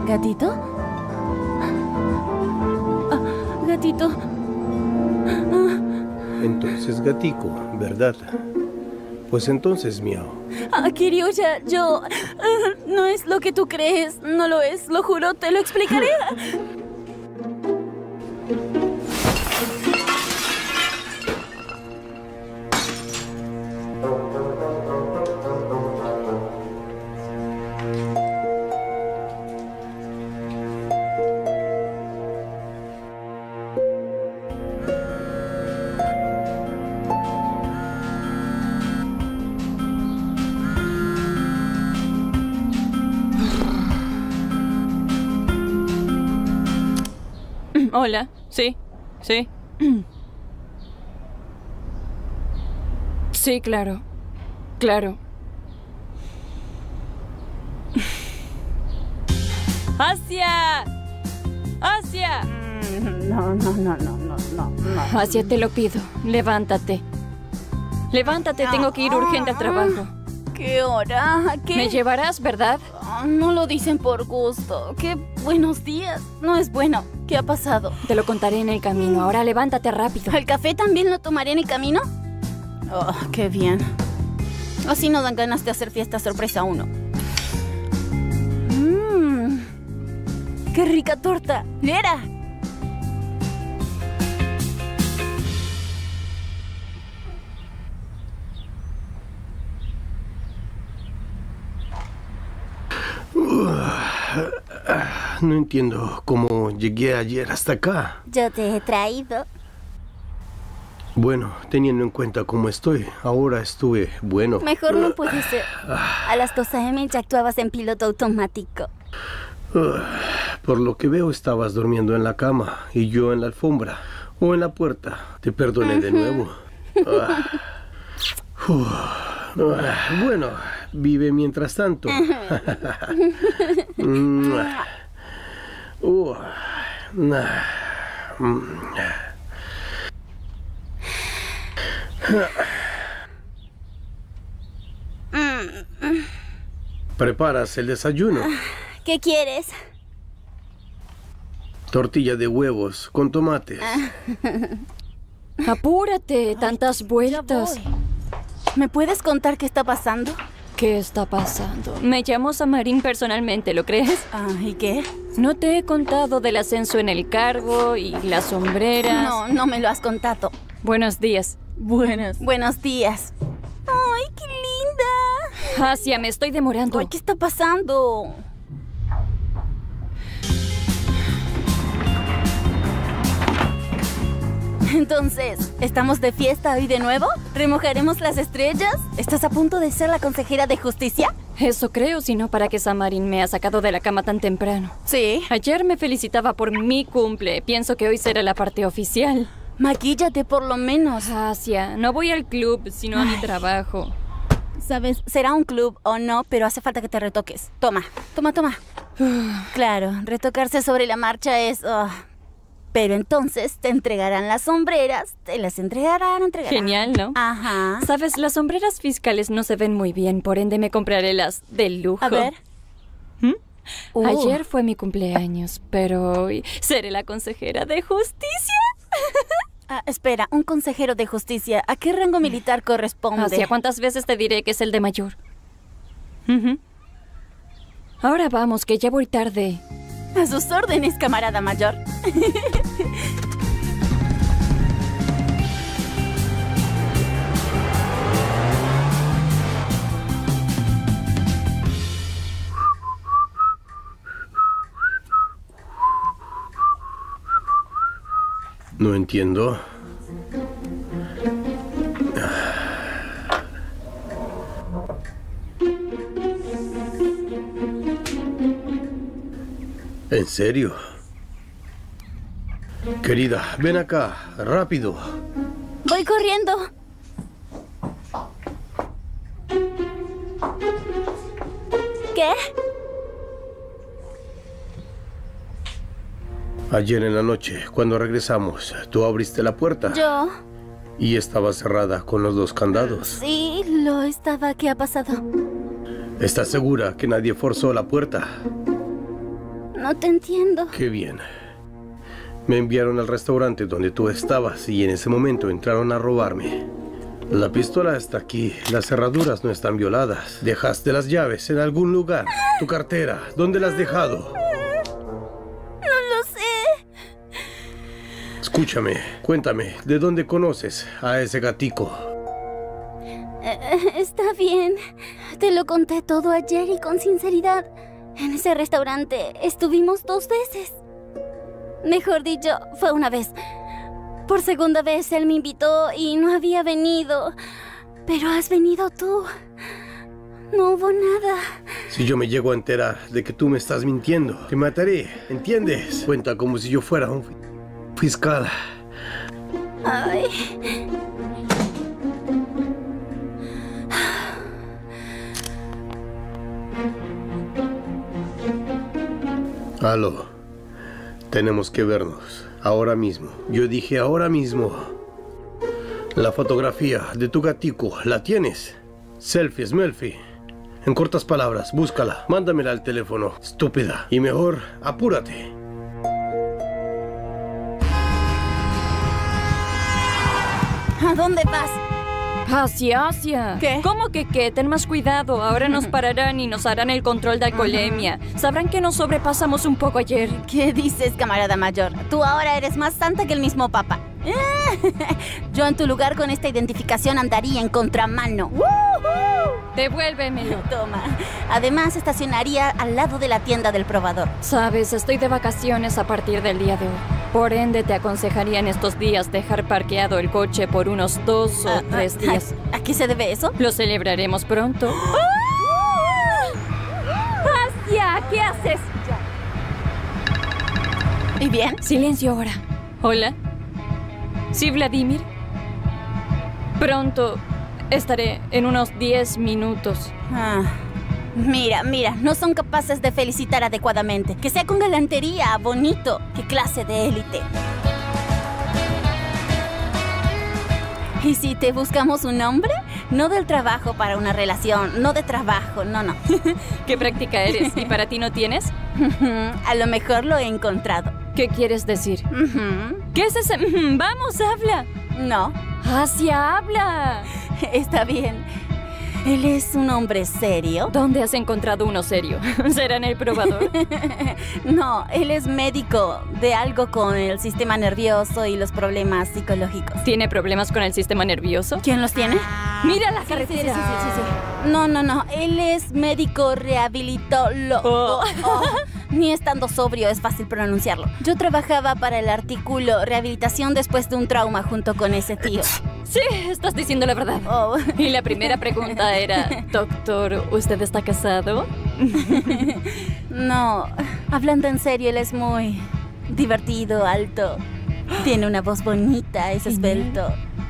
¿Gatito? Gatito. Entonces gatico, ¿verdad? Pues entonces miau. Kiryuya, yo... no es lo que tú crees. No lo es, lo juro, te lo explicaré. Hola, sí. Sí, claro. ¡Asia! No. Asia, te lo pido. Levántate. Tengo que ir urgente al trabajo. ¿Qué hora? ¿Qué? ¿Me llevarás, verdad? No lo dicen por gusto. ¡Qué buenos días! No es bueno. ¿Qué ha pasado? Te lo contaré en el camino. Ahora levántate rápido. ¿El café también lo tomaré en el camino? Oh, qué bien. Así no dan ganas de hacer fiesta sorpresa a uno. ¡Qué rica torta! ¡Lera! No entiendo cómo llegué ayer hasta acá. Yo te he traído. Bueno, teniendo en cuenta cómo estoy, ahora estuve bueno. Mejor no puede ser. A las 2 AM ya actuabas en piloto automático. Por lo que veo, estabas durmiendo en la cama y yo en la alfombra o en la puerta. Te perdoné de nuevo. Bueno, vive mientras tanto. ¿Preparas el desayuno? ¿Qué quieres? Tortilla de huevos con tomates. Apúrate, tantas vueltas. ¿Me puedes contar qué está pasando? ¿Qué está pasando? Me llamó Samarín personalmente, ¿lo crees? ¿Y qué? No te he contado del ascenso en el cargo y las sombreras. No me lo has contado. Buenos días. Buenos días. ¡Ay, qué linda! Asia, me estoy demorando. Ay, ¿qué está pasando? Entonces, ¿estamos de fiesta hoy de nuevo? ¿Remojaremos las estrellas? ¿Estás a punto de ser la consejera de justicia? Eso creo, si no, ¿para qué Samarín me ha sacado de la cama tan temprano? Sí. Ayer me felicitaba por mi cumple. Pienso que hoy será la parte oficial. Maquíllate por lo menos. Asia, no voy al club, sino a mi trabajo. Sabes, será un club o no, pero hace falta que te retoques. Toma. Claro, retocarse sobre la marcha es... Pero entonces te entregarán las sombreras, te las entregarán. Genial, ¿no? Ajá. Sabes, las sombreras fiscales no se ven muy bien, por ende me compraré las de lujo. A ver. Ayer fue mi cumpleaños, pero hoy seré la consejera de justicia. Espera, un consejero de justicia, ¿a qué rango militar corresponde? Asia, ¿cuántas veces te diré que es el de mayor? Ahora vamos, que ya voy tarde. A sus órdenes, camarada mayor. No entiendo. ¿En serio? Querida, ven acá, rápido. Voy corriendo. ¿Qué? Ayer en la noche, cuando regresamos, tú abriste la puerta. ¿Yo? Y estaba cerrada con los 2 candados. Sí, lo estaba. ¿Qué ha pasado? ¿Estás segura que nadie forzó la puerta? No te entiendo. Qué bien. Me enviaron al restaurante donde tú estabas y en ese momento entraron a robarme. La pistola está aquí, las cerraduras no están violadas. Dejaste las llaves en algún lugar. Tu cartera, ¿dónde la has dejado? No lo sé. Escúchame, cuéntame, ¿de dónde conoces a ese gatico? Está bien. Te lo conté todo ayer y con sinceridad. En ese restaurante estuvimos 2 veces. Mejor dicho, fue una vez. Por segunda vez él me invitó y no había venido. Pero has venido tú. No hubo nada. Si yo me llego a enterar de que tú me estás mintiendo, te mataré, ¿entiendes? Cuenta como si yo fuera un fiscal. Ay. Aló, tenemos que vernos, ahora mismo. Yo dije ahora mismo. La fotografía de tu gatico, ¿la tienes? Selfie, Smelfie. En cortas palabras, búscala, mándamela al teléfono, estúpida. Y mejor, apúrate. ¿A dónde vas? Asia. ¿Qué? ¿Cómo que qué? Ten más cuidado. Ahora nos pararán y nos harán el control de alcoholemia. Sabrán que nos sobrepasamos un poco ayer. ¿Qué dices, camarada mayor? Tú ahora eres más santa que el mismo papa. Yo en tu lugar con esta identificación andaría en contramano. Devuélvemelo. Toma. Además, estacionaría al lado de la tienda del probador. Sabes, estoy de vacaciones a partir del día de hoy. Por ende, te aconsejaría en estos días dejar parqueado el coche por unos 2 o 3 días. ¿A qué se debe eso? Lo celebraremos pronto. ¡Asia! ¿Qué haces? ¿Y bien? Silencio ahora. Hola. ¿Sí, Vladimir? Pronto estaré en unos 10 minutos. Mira, no son capaces de felicitar adecuadamente. Que sea con galantería, bonito. ¿Qué clase de élite? ¿Y si te buscamos un hombre? No del trabajo para una relación, no de trabajo, no. ¿Qué práctica eres? ¿Y para ti no tienes? A lo mejor lo he encontrado. ¿Qué quieres decir? ¿Qué es ese? Vamos, habla. No. Asia, habla. Está bien. ¿Él es un hombre serio? ¿Dónde has encontrado uno serio? ¿Será en el probador? No, él es médico de algo con el sistema nervioso y los problemas psicológicos. ¿Tiene problemas con el sistema nervioso? ¿Quién los tiene? ¡Mira la carretera! Sí. No. Él es médico rehabilitólogo. Ni estando sobrio es fácil pronunciarlo. Yo trabajaba para el artículo Rehabilitación después de un trauma junto con ese tío. Sí, estás diciendo la verdad. Y la primera pregunta era, doctor, ¿usted está casado? No, hablando en serio, él es muy divertido, alto. Tiene una voz bonita, es esbelto.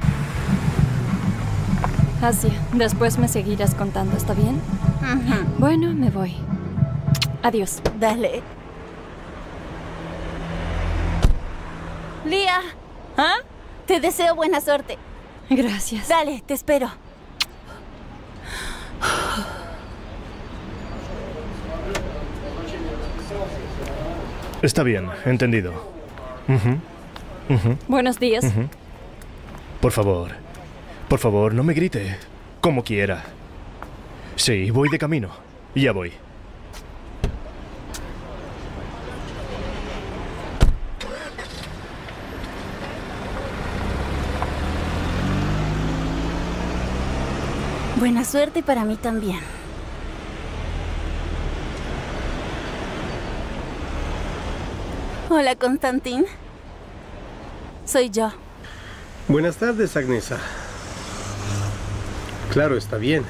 Asia, después me seguirás contando, ¿está bien? Bueno, me voy. Adiós. Dale. Lía. ¿Ah? Te deseo buena suerte. Gracias. Dale, te espero. Está bien, entendido. Buenos días. Por favor, no me grite. Como quiera. Sí, voy de camino. Ya voy. Buena suerte para mí también. Hola, Constantín. Soy yo. Buenas tardes, Agnesa. Claro, está bien.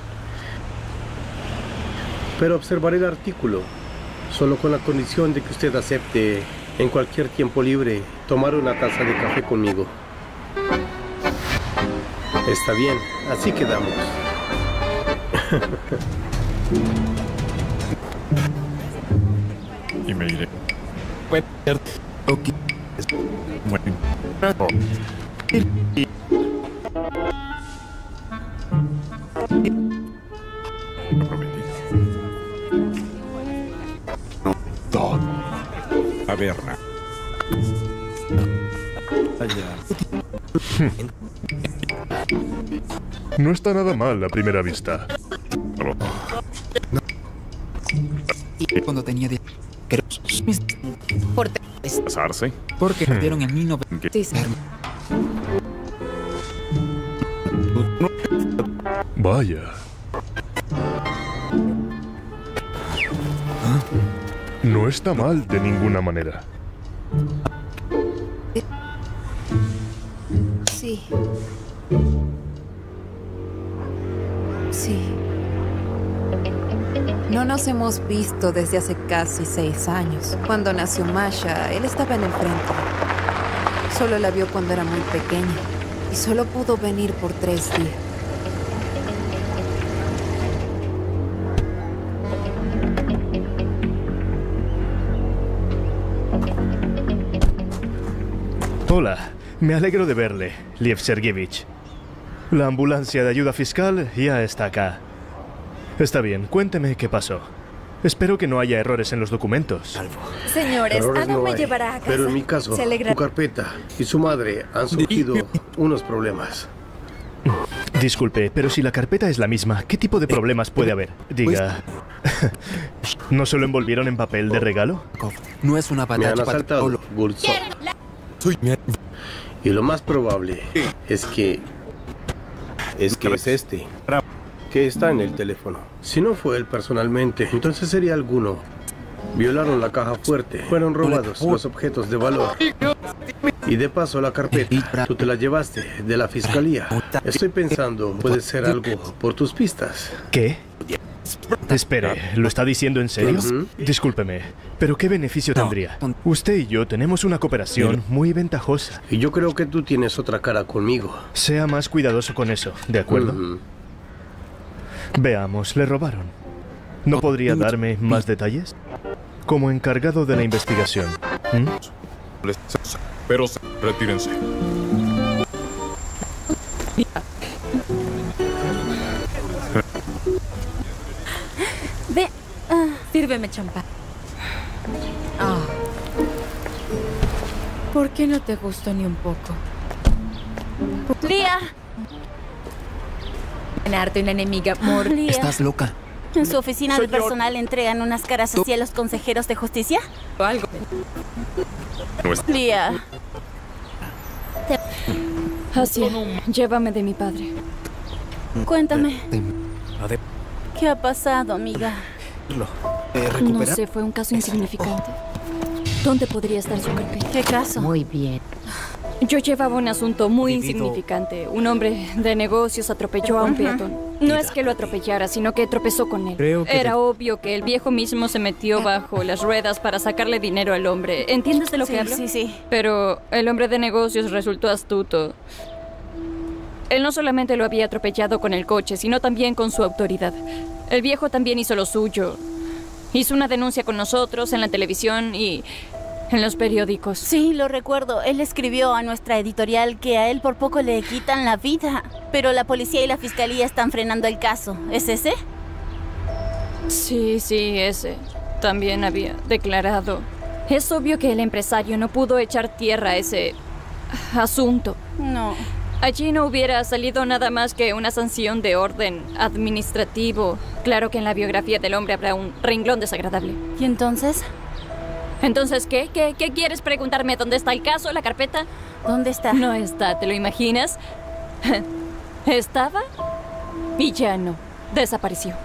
Pero observaré el artículo, solo con la condición de que usted acepte, en cualquier tiempo libre, tomar una taza de café conmigo. Está bien, así quedamos. Y me iré. Lo prometí. todo. A ver. No está nada mal a primera vista. Cuando tenía de... ¿Casarse? Porque cambiaron en 1900. ¿Qué? Sí. Vaya. No está mal de ninguna manera. Sí. Sí. No nos hemos visto desde hace casi 6 años. Cuando nació Masha, él estaba en el frente. Solo la vio cuando era muy pequeña. Y solo pudo venir por 3 días. Hola, me alegro de verle, Liev Sergeyevich. La ambulancia de ayuda fiscal ya está acá. Está bien, cuénteme qué pasó. Espero que no haya errores en los documentos. Señores, Errores Adam no me hay, llevará a casa. pero en mi caso, Se alegra. tu carpeta y su madre han surgido unos problemas. Disculpe, pero si la carpeta es la misma, ¿qué tipo de problemas puede haber? Diga... ¿No se lo envolvieron en papel de regalo? No es una Me han batalla asaltado, Gulsov. Y lo más probable es que es este, que está en el teléfono. Si no fue él personalmente, entonces sería alguno. Violaron la caja fuerte, fueron robados los objetos de valor. Y de paso la carpeta, tú te la llevaste de la fiscalía. Estoy pensando, puede ser algo por tus pistas. ¿Qué? Espere, ¿lo está diciendo en serio? Ujú. Discúlpeme, pero ¿qué beneficio tendría? Usted y yo tenemos una cooperación muy ventajosa. Y yo creo que tú tienes otra cara conmigo. Sea más cuidadoso con eso, ¿de acuerdo? Ujú. Veamos, le robaron. ¿No podría darme más detalles? Como encargado de la investigación. ¿Mm? Pero retírense. Ve. Sírveme champán. Ah. ¿Por qué no te gustó ni un poco? Lía. Ganarte una enemiga, amor. Lía. Estás loca. ¿En su oficina de Señor. personal entregan unas caras así a los consejeros de justicia? Algo. Lía. Así, llévame de mi padre. Cuéntame. A ver, ¿Qué ha pasado, amiga? No recupera. sé, fue un caso insignificante. ¿Dónde podría estar su carpeta? ¿Qué caso? Muy bien. Yo llevaba un asunto muy Vivido- insignificante. Un hombre de negocios atropelló a un peatón. No es que lo atropellara, sino que tropezó con él. Creo que Era obvio que el viejo mismo se metió bajo las ruedas para sacarle dinero al hombre. ¿Entiendes de lo que hablo? Sí, sí. Pero el hombre de negocios resultó astuto. Él no solamente lo había atropellado con el coche, sino también con su autoridad. El viejo también hizo lo suyo. Hizo una denuncia con nosotros en la televisión y en los periódicos. Sí, lo recuerdo. Él escribió a nuestra editorial que a él por poco le quitan la vida. Pero la policía y la fiscalía están frenando el caso. ¿Es ese? Sí, ese. También había declarado. Es obvio que el empresario no pudo echar tierra a ese asunto. No. Allí no hubiera salido nada más que una sanción de orden administrativo. Claro que en la biografía del hombre habrá un renglón desagradable. ¿Y entonces? Entonces, ¿qué? ¿Qué quieres preguntarme? ¿Dónde está el caso, la carpeta? ¿Dónde está? No está, ¿te lo imaginas? Estaba y ya no. Desapareció.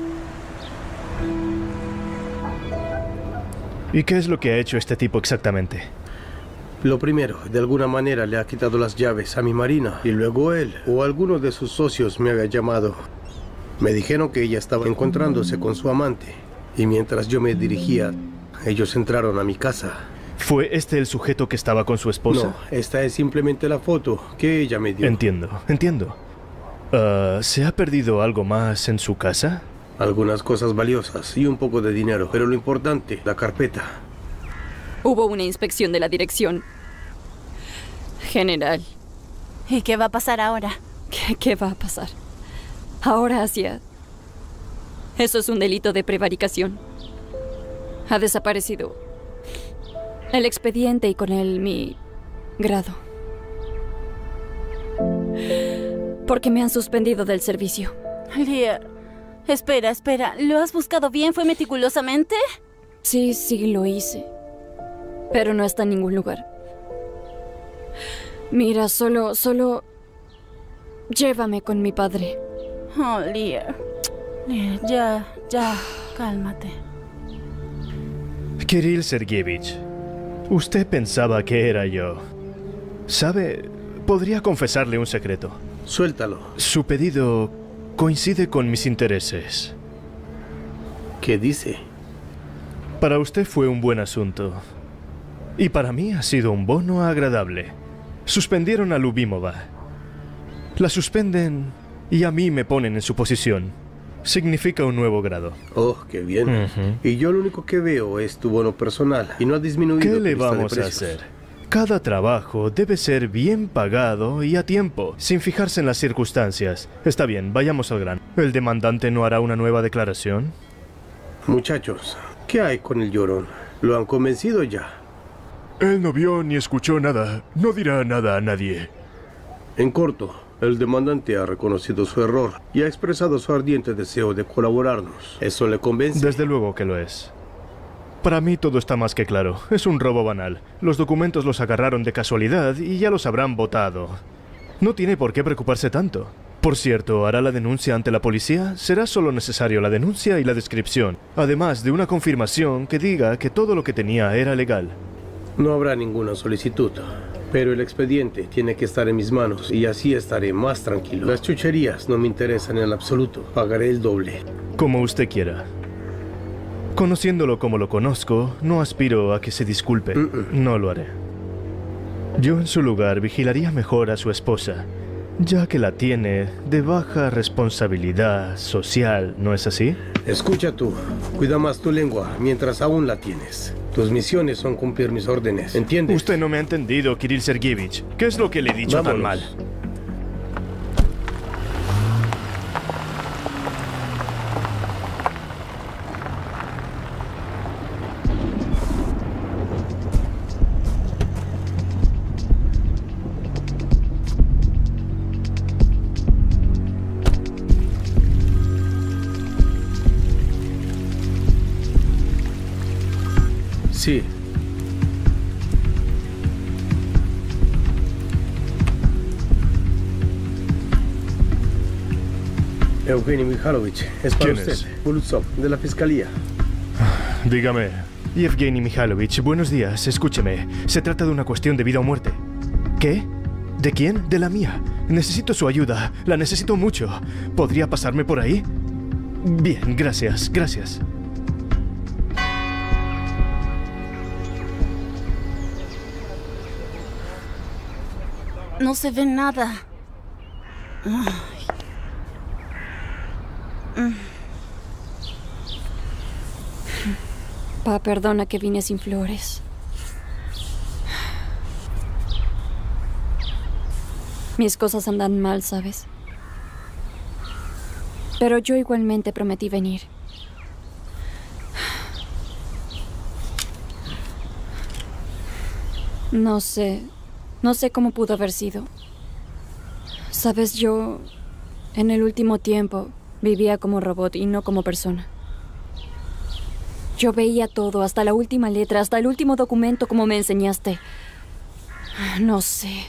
¿Y qué es lo que ha hecho este tipo exactamente? Lo primero, de alguna manera le ha quitado las llaves a mi marina y luego él o alguno de sus socios me había llamado. Me dijeron que ella estaba encontrándose con su amante y mientras yo me dirigía, ellos entraron a mi casa. ¿Fue este el sujeto que estaba con su esposa? No, esta es simplemente la foto que ella me dio. Entiendo. ¿Se ha perdido algo más en su casa? Algunas cosas valiosas y un poco de dinero, pero lo importante, la carpeta. Hubo una inspección de la dirección general. ¿Y qué va a pasar ahora? ¿Qué va a pasar? Ahora, Asia. Eso es un delito de prevaricación. Ha desaparecido el expediente y con él mi grado. Porque me han suspendido del servicio. Lear, espera. ¿Lo has buscado bien? ¿Fue meticulosamente? Sí, lo hice. Pero no está en ningún lugar. Mira, solo llévame con mi padre. Oh, Lear. Lear, ya, cálmate. Kirill Sergeyevich, usted pensaba que era yo. ¿Sabe? Podría confesarle un secreto. Suéltalo. Su pedido coincide con mis intereses. ¿Qué dice? Para usted fue un buen asunto. Y para mí ha sido un bono agradable. Suspendieron a Lubimova. La suspenden y a mí me ponen en su posición. Significa un nuevo grado. Oh, qué bien. Y yo lo único que veo es tu bono personal y no ha disminuido. ¿Qué tu le lista de vamos a precios. hacer? Cada trabajo debe ser bien pagado y a tiempo, sin fijarse en las circunstancias. Está bien, vayamos al grano. ¿El demandante no hará una nueva declaración? Muchachos, ¿qué hay con el llorón? ¿Lo han convencido ya? Él no vio ni escuchó nada. No dirá nada a nadie. En corto, el demandante ha reconocido su error y ha expresado su ardiente deseo de colaborarnos. ¿Eso le convence? Desde luego que lo es. Para mí todo está más que claro. Es un robo banal. Los documentos los agarraron de casualidad y ya los habrán botado. No tiene por qué preocuparse tanto. Por cierto, ¿hará la denuncia ante la policía? Será solo necesario la denuncia y la descripción, además de una confirmación que diga que todo lo que tenía era legal. No habrá ninguna solicitud, pero el expediente tiene que estar en mis manos y así estaré más tranquilo. Las chucherías no me interesan en absoluto. Pagaré el doble. Como usted quiera. Conociéndolo como lo conozco, no aspiro a que se disculpe. No lo haré. Yo en su lugar vigilaría mejor a su esposa, ya que la tiene de baja responsabilidad social, ¿no es así? Escucha tú, cuida más tu lengua mientras aún la tienes. Tus misiones son cumplir mis órdenes, ¿entiendes? Usted no me ha entendido, Kirill Sergeyevich. ¿Qué es lo que le he dicho tan mal? Sí. Evgeny Mikhailovich, es para ¿Quién usted. es? Bulutov, de la Fiscalía. Dígame. Evgeny Mikhailovich, buenos días. Escúcheme. Se trata de una cuestión de vida o muerte. ¿Qué? ¿De quién? De la mía. Necesito su ayuda. La necesito mucho. ¿Podría pasarme por ahí? Bien, gracias, gracias. No se ve nada. Pa, perdona que vine sin flores. Mis cosas andan mal, ¿sabes? Pero yo igualmente prometí venir. No sé cómo pudo haber sido. Sabes, yo en el último tiempo vivía como robot y no como persona. Yo veía todo, hasta la última letra, hasta el último documento como me enseñaste. No sé.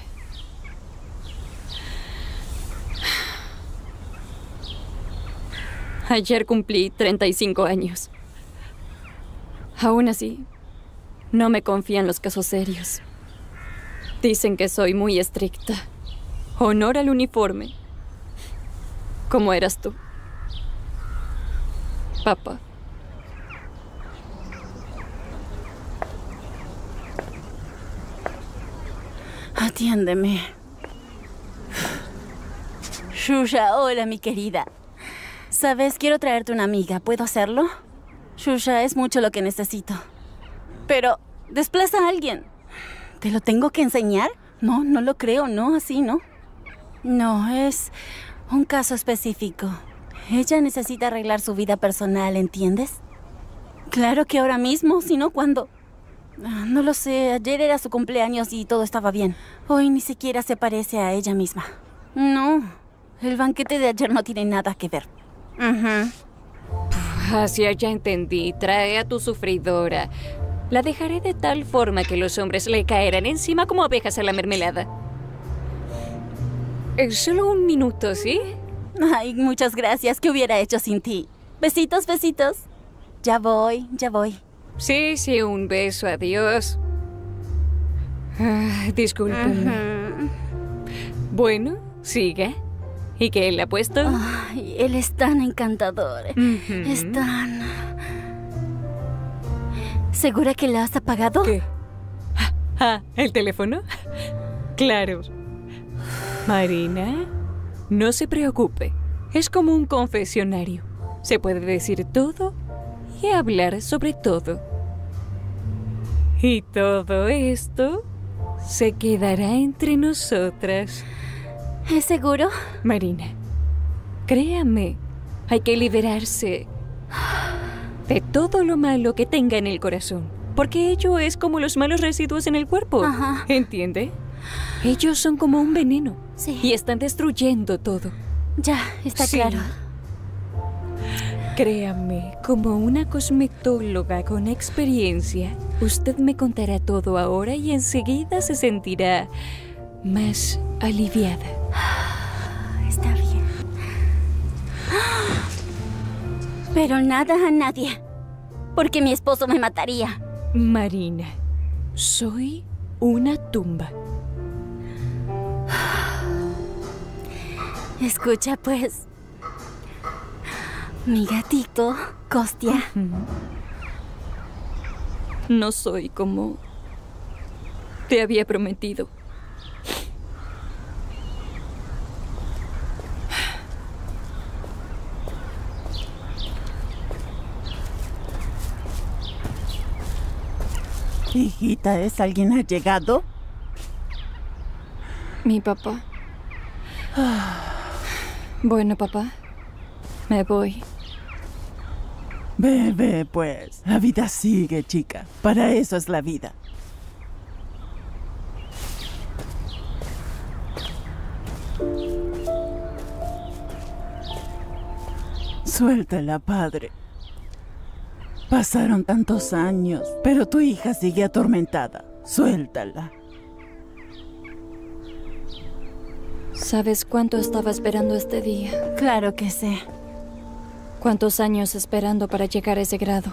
Ayer cumplí 35 años. Aún así, no me confían los casos serios. Dicen que soy muy estricta. Honor al uniforme. Como eras tú, papá. Atiéndeme. Shusha, hola, mi querida. ¿Sabes? Quiero traerte una amiga. ¿Puedo hacerlo? Shusha, es mucho lo que necesito. Pero, desplaza a alguien. ¿Te lo tengo que enseñar? No, no lo creo. No, así no. No, es un caso específico. Ella necesita arreglar su vida personal, ¿entiendes? Claro que ahora mismo, si no, ¿cuándo? No lo sé, ayer era su cumpleaños y todo estaba bien. Hoy ni siquiera se parece a ella misma. No, el banquete de ayer no tiene nada que ver. Así ya entendí. Trae a tu sufridora. La dejaré de tal forma que los hombres le caerán encima como abejas a la mermelada. Solo un minuto, ¿sí? Ay, muchas gracias. ¿Qué hubiera hecho sin ti? Besitos, besitos. Ya voy, ya voy. Sí, un beso, adiós. Discúlpeme. Bueno, siga. ¿Y qué le ha puesto? Ay, él es tan encantador. Es tan... ¿Segura que la has apagado? ¿Qué? ¿El teléfono? Claro. Marina, no se preocupe. Es como un confesionario. Se puede decir todo y hablar sobre todo. Y todo esto se quedará entre nosotras. ¿Es seguro? Marina, créame, hay que liberarse de todo lo malo que tenga en el corazón. Porque ello es como los malos residuos en el cuerpo. ¿Entiende? Ellos son como un veneno. Sí. Y están destruyendo todo. Ya, está claro. Créame, como una cosmetóloga con experiencia, usted me contará todo ahora y enseguida se sentirá más aliviada. Está bien. Pero nada a nadie, porque mi esposo me mataría. Marina, soy una tumba. Escucha, pues, mi gatito, Costia. No soy como te había prometido. Hijita, ¿es alguien allegado? Mi papá. Bueno, papá, me voy. Ve, pues. La vida sigue, chica. Para eso es la vida. Suéltala, padre. Pasaron tantos años, pero tu hija sigue atormentada. Suéltala. ¿Sabes cuánto estaba esperando este día? Claro que sé. ¿Cuántos años esperando para llegar a ese grado?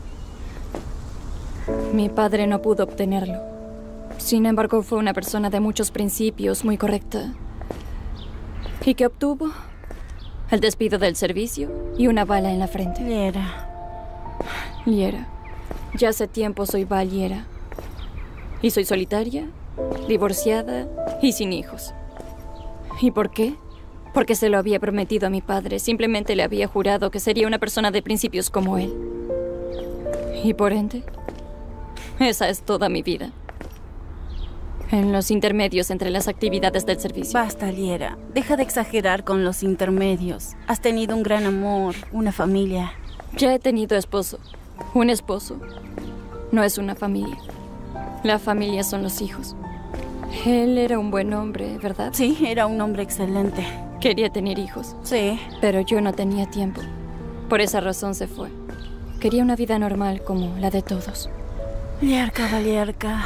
Mi padre no pudo obtenerlo. Sin embargo, fue una persona de muchos principios, muy correcta. ¿Y qué obtuvo? El despido del servicio y una bala en la frente. Liera. Ya hace tiempo soy Liera. Y soy solitaria, divorciada y sin hijos. ¿Y por qué? Porque se lo había prometido a mi padre. Simplemente le había jurado que sería una persona de principios como él. Y por ende, esa es toda mi vida. En los intermedios entre las actividades del servicio. Basta, Liera. Deja de exagerar con los intermedios. Has tenido un gran amor, una familia. Ya he tenido esposo. Un esposo no es una familia. La familia son los hijos. Él era un buen hombre, ¿verdad? Sí, era un hombre excelente. Quería tener hijos. Sí. Pero yo no tenía tiempo. Por esa razón se fue. Quería una vida normal como la de todos. Lierka.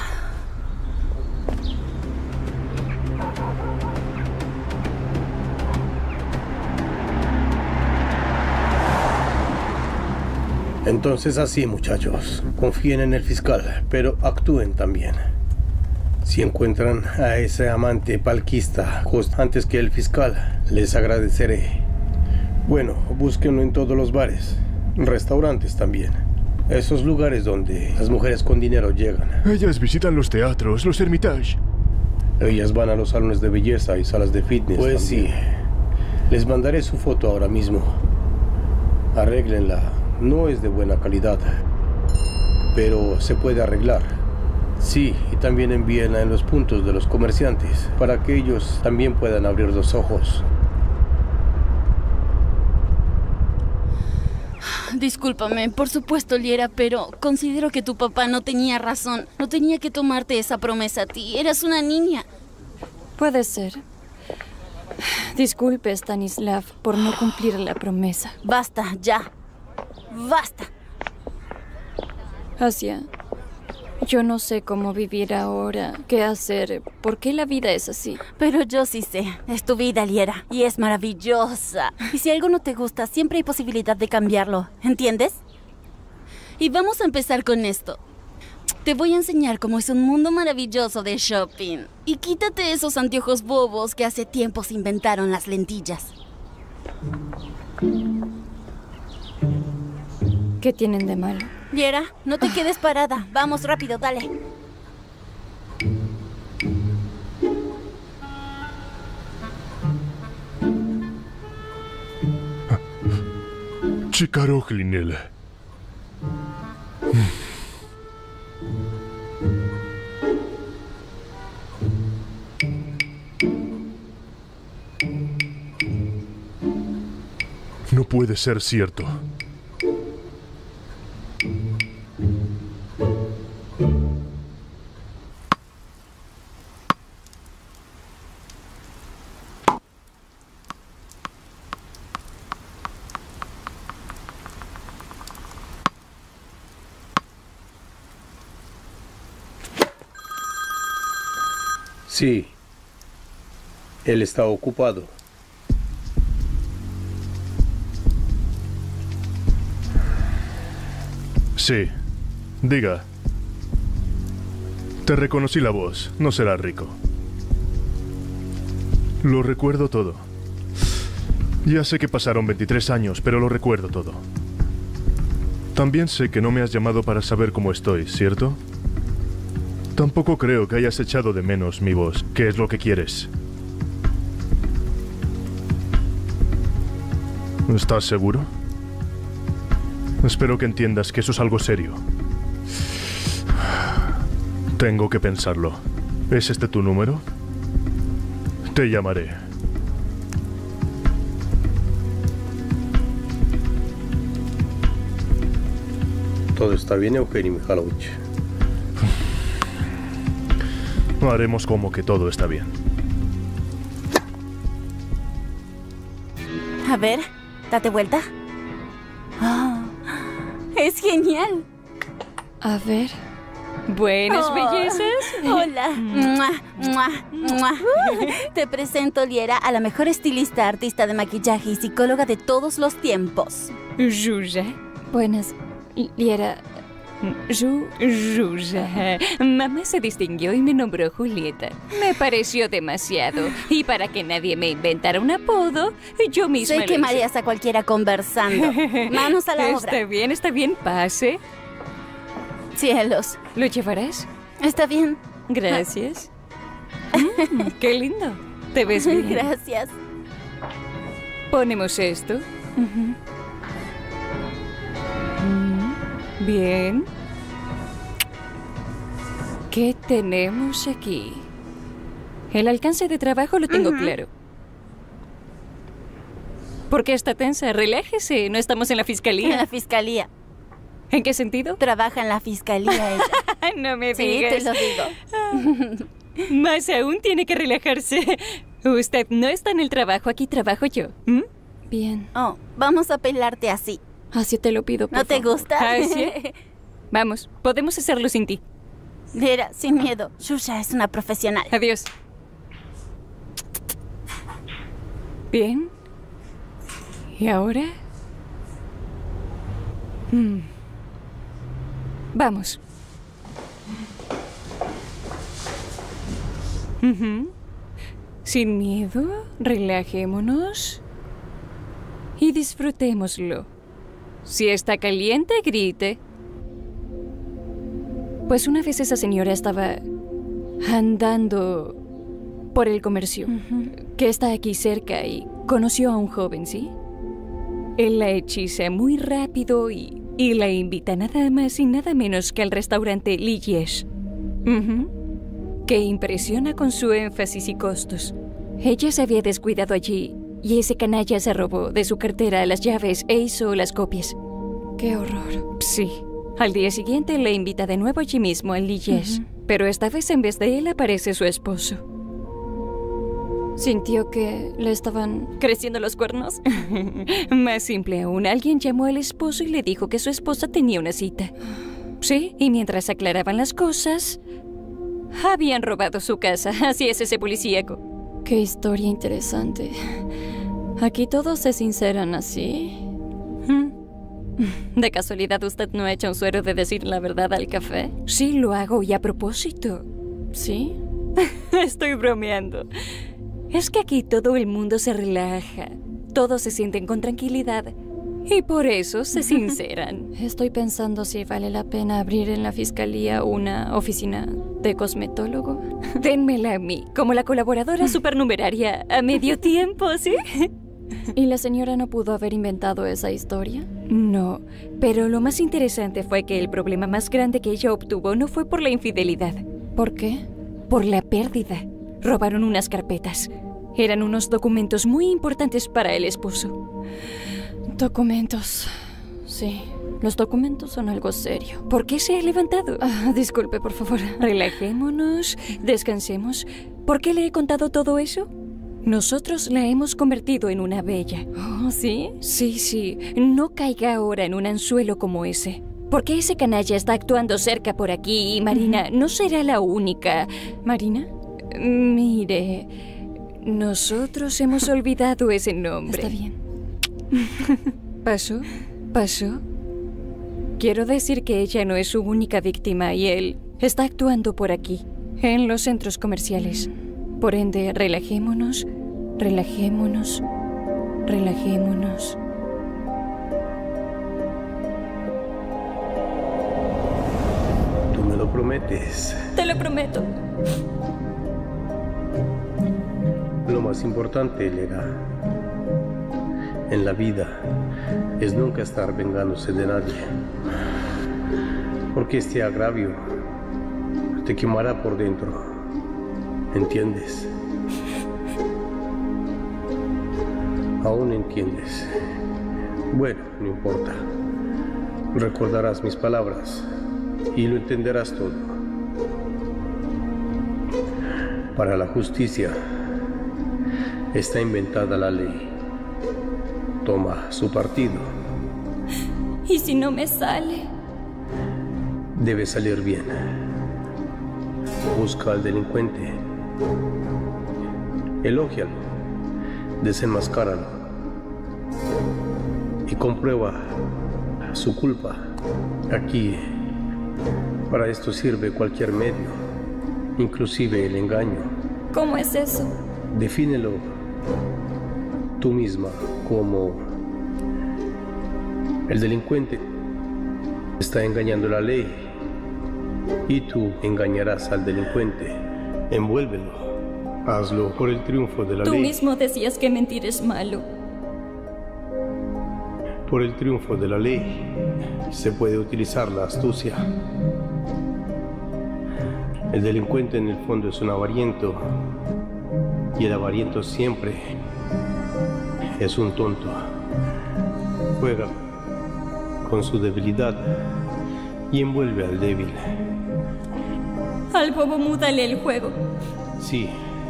Entonces así, muchachos, confíen en el fiscal, pero actúen también. Si encuentran a ese amante palquista antes que el fiscal, les agradeceré. Bueno, búsquenlo en todos los bares, restaurantes también. Esos lugares donde las mujeres con dinero llegan. Ellas visitan los teatros, los Hermitage. Ellas van a los salones de belleza y salas de fitness. Pues también. Sí, les mandaré su foto ahora mismo. Arréglenla. No es de buena calidad, pero se puede arreglar. Sí, y también envíenla en los puntos de los comerciantes, para que ellos también puedan abrir los ojos. Discúlpame, por supuesto, Liera, pero considero que tu papá no tenía razón. No tenía que tomarte esa promesa a ti. Eras una niña. Puede ser. Disculpe, Stanislav, por no cumplir la promesa. Basta, ya. Basta. Asia, yo no sé cómo vivir ahora, qué hacer, por qué la vida es así. Pero yo sí sé. Es tu vida, Liera, y es maravillosa. Y si algo no te gusta, siempre hay posibilidad de cambiarlo, ¿entiendes? Y vamos a empezar con esto. Te voy a enseñar cómo es un mundo maravilloso de shopping. Y quítate esos anteojos bobos que hace tiempo se inventaron las lentillas. ¿Qué tienen de malo? Liera, no te quedes parada. Vamos, rápido, dale. Chikarohlinel. No puede ser cierto. Sí. Él está ocupado. Sí. Diga. Te reconocí la voz. No será rico. Lo recuerdo todo. Ya sé que pasaron 23 años, pero lo recuerdo todo. También sé que no me has llamado para saber cómo estoy, ¿cierto? Tampoco creo que hayas echado de menos mi voz. ¿Qué es lo que quieres? ¿Estás seguro? Espero que entiendas que eso es algo serio. Tengo que pensarlo. ¿Es este tu número? Te llamaré. Todo está bien, Eugeni Mikhailovich. Haremos como que todo está bien. A ver, date vuelta. Oh, es genial. A ver. Buenas bellezas. Hola. Mua, mua, mua. Te presento, Liera, a la mejor estilista, artista de maquillaje y psicóloga de todos los tiempos. Yuya. Buenas, Liera. Yuya. Mamá se distinguió y me nombró Julieta. Me pareció demasiado. Y para que nadie me inventara un apodo, yo misma Sé que mareas a cualquiera conversando. Manos a la obra. Está bien, pase. Cielos. ¿Lo llevarás? Está bien. Gracias. Qué lindo. Te ves bien. Gracias. Ponemos esto. Bien. ¿Qué tenemos aquí? El alcance de trabajo lo tengo claro. ¿Por qué está tensa? Relájese, no estamos en la fiscalía. En la fiscalía. ¿En qué sentido? Trabaja en la fiscalía ella. No me Sí, digas. te lo digo. Más aún tiene que relajarse. Usted no está en el trabajo, aquí trabajo yo. Bien. Oh, vamos a pelarte así. Así te lo pido, por ¿No te favor. gusta? ¿Así? Vamos, podemos hacerlo sin ti. Mira, sin miedo. Shusha es una profesional. Adiós. Bien. ¿Y ahora? Vamos. Sin miedo, relajémonos y disfrutémoslo. Si está caliente, grite. Pues una vez esa señora estaba andando por el comercio, que está aquí cerca, y conoció a un joven, ¿sí? Él la hechiza muy rápido y la invita nada más y nada menos que al restaurante Liège. Que impresiona con su énfasis y costos. Ella se había descuidado allí y ese canalla se robó de su cartera las llaves e hizo las copias. Qué horror. Sí. Al día siguiente le invita de nuevo allí mismo, en Liège. Pero esta vez en vez de él aparece su esposo. ¿Sintió que le estaban creciendo los cuernos? Más simple aún, alguien llamó al esposo y le dijo que su esposa tenía una cita. Sí, y mientras aclaraban las cosas, habían robado su casa. Así es ese policíaco. Qué historia interesante. Aquí todos se sinceran así. ¿De casualidad usted no echa un suero de decir la verdad al café? Sí, lo hago, y a propósito. ¿Sí? Estoy bromeando. Es que aquí todo el mundo se relaja. Todos se sienten con tranquilidad. Y por eso se sinceran. Estoy pensando si vale la pena abrir en la fiscalía una oficina de cosmetólogo. Dénmela a mí, como la colaboradora supernumeraria a medio tiempo, ¿sí? ¿Y la señora no pudo haber inventado esa historia? No, pero lo más interesante fue que el problema más grande que ella obtuvo no fue por la infidelidad. ¿Por qué? Por la pérdida. Robaron unas carpetas. Eran unos documentos muy importantes para el esposo. Documentos. Sí, los documentos son algo serio. ¿Por qué se ha levantado? Disculpe, por favor. Relajémonos, descansemos. ¿Por qué le he contado todo eso? Nosotros la hemos convertido en una bella. ¿Oh, sí? Sí. No caiga ahora en un anzuelo como ese. Porque ese canalla está actuando cerca por aquí y Marina no será la única. ¿Marina? Mire, nosotros hemos olvidado ese nombre. Está bien. ¿Pasó? Quiero decir que ella no es su única víctima y él está actuando por aquí, en los centros comerciales. Por ende, relajémonos. Tú me lo prometes. Te lo prometo. Lo más importante, Elena, en la vida es nunca estar vengándose de nadie. Porque este agravio te quemará por dentro. ¿Entiendes? Aún entiendes. Bueno, no importa. Recordarás mis palabras y lo entenderás todo. Para la justicia está inventada la ley. Toma su partido. ¿Y si no me sale? Debe salir bien. Busca al delincuente. Elógialo. Desenmascáralo. Y comprueba su culpa. Aquí, para esto sirve cualquier medio, inclusive el engaño. ¿Cómo es eso? Defínelo tú misma como el delincuente está engañando la ley y tú engañarás al delincuente. Envuélvelo. Hazlo por el triunfo de la ley. Tú mismo decías que mentir es malo. Por el triunfo de la ley se puede utilizar la astucia. El delincuente en el fondo es un avariento y el avariento siempre es un tonto. Juega con su debilidad y envuelve al débil. Al bobo múdale el juego. Sí.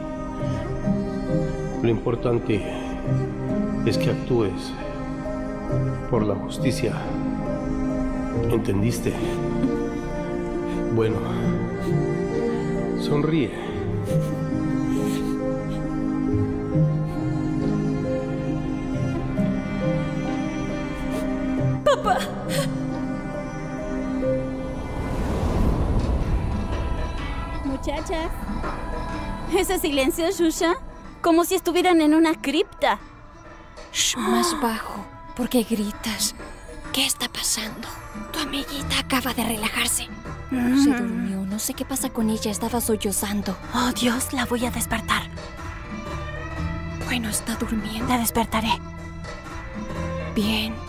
Lo importante es que actúes por la justicia. ¿Entendiste? Bueno, sonríe. ¡Papá! Muchachas, ese silencio, Shusha, como si estuvieran en una cripta. Shh, más bajo, porque gritas. ¿Qué está pasando? Tu amiguita acaba de relajarse. Se durmió, no sé qué pasa con ella, estaba sollozando. Oh, Dios, la voy a despertar. Bueno, está durmiendo. La despertaré. Bien.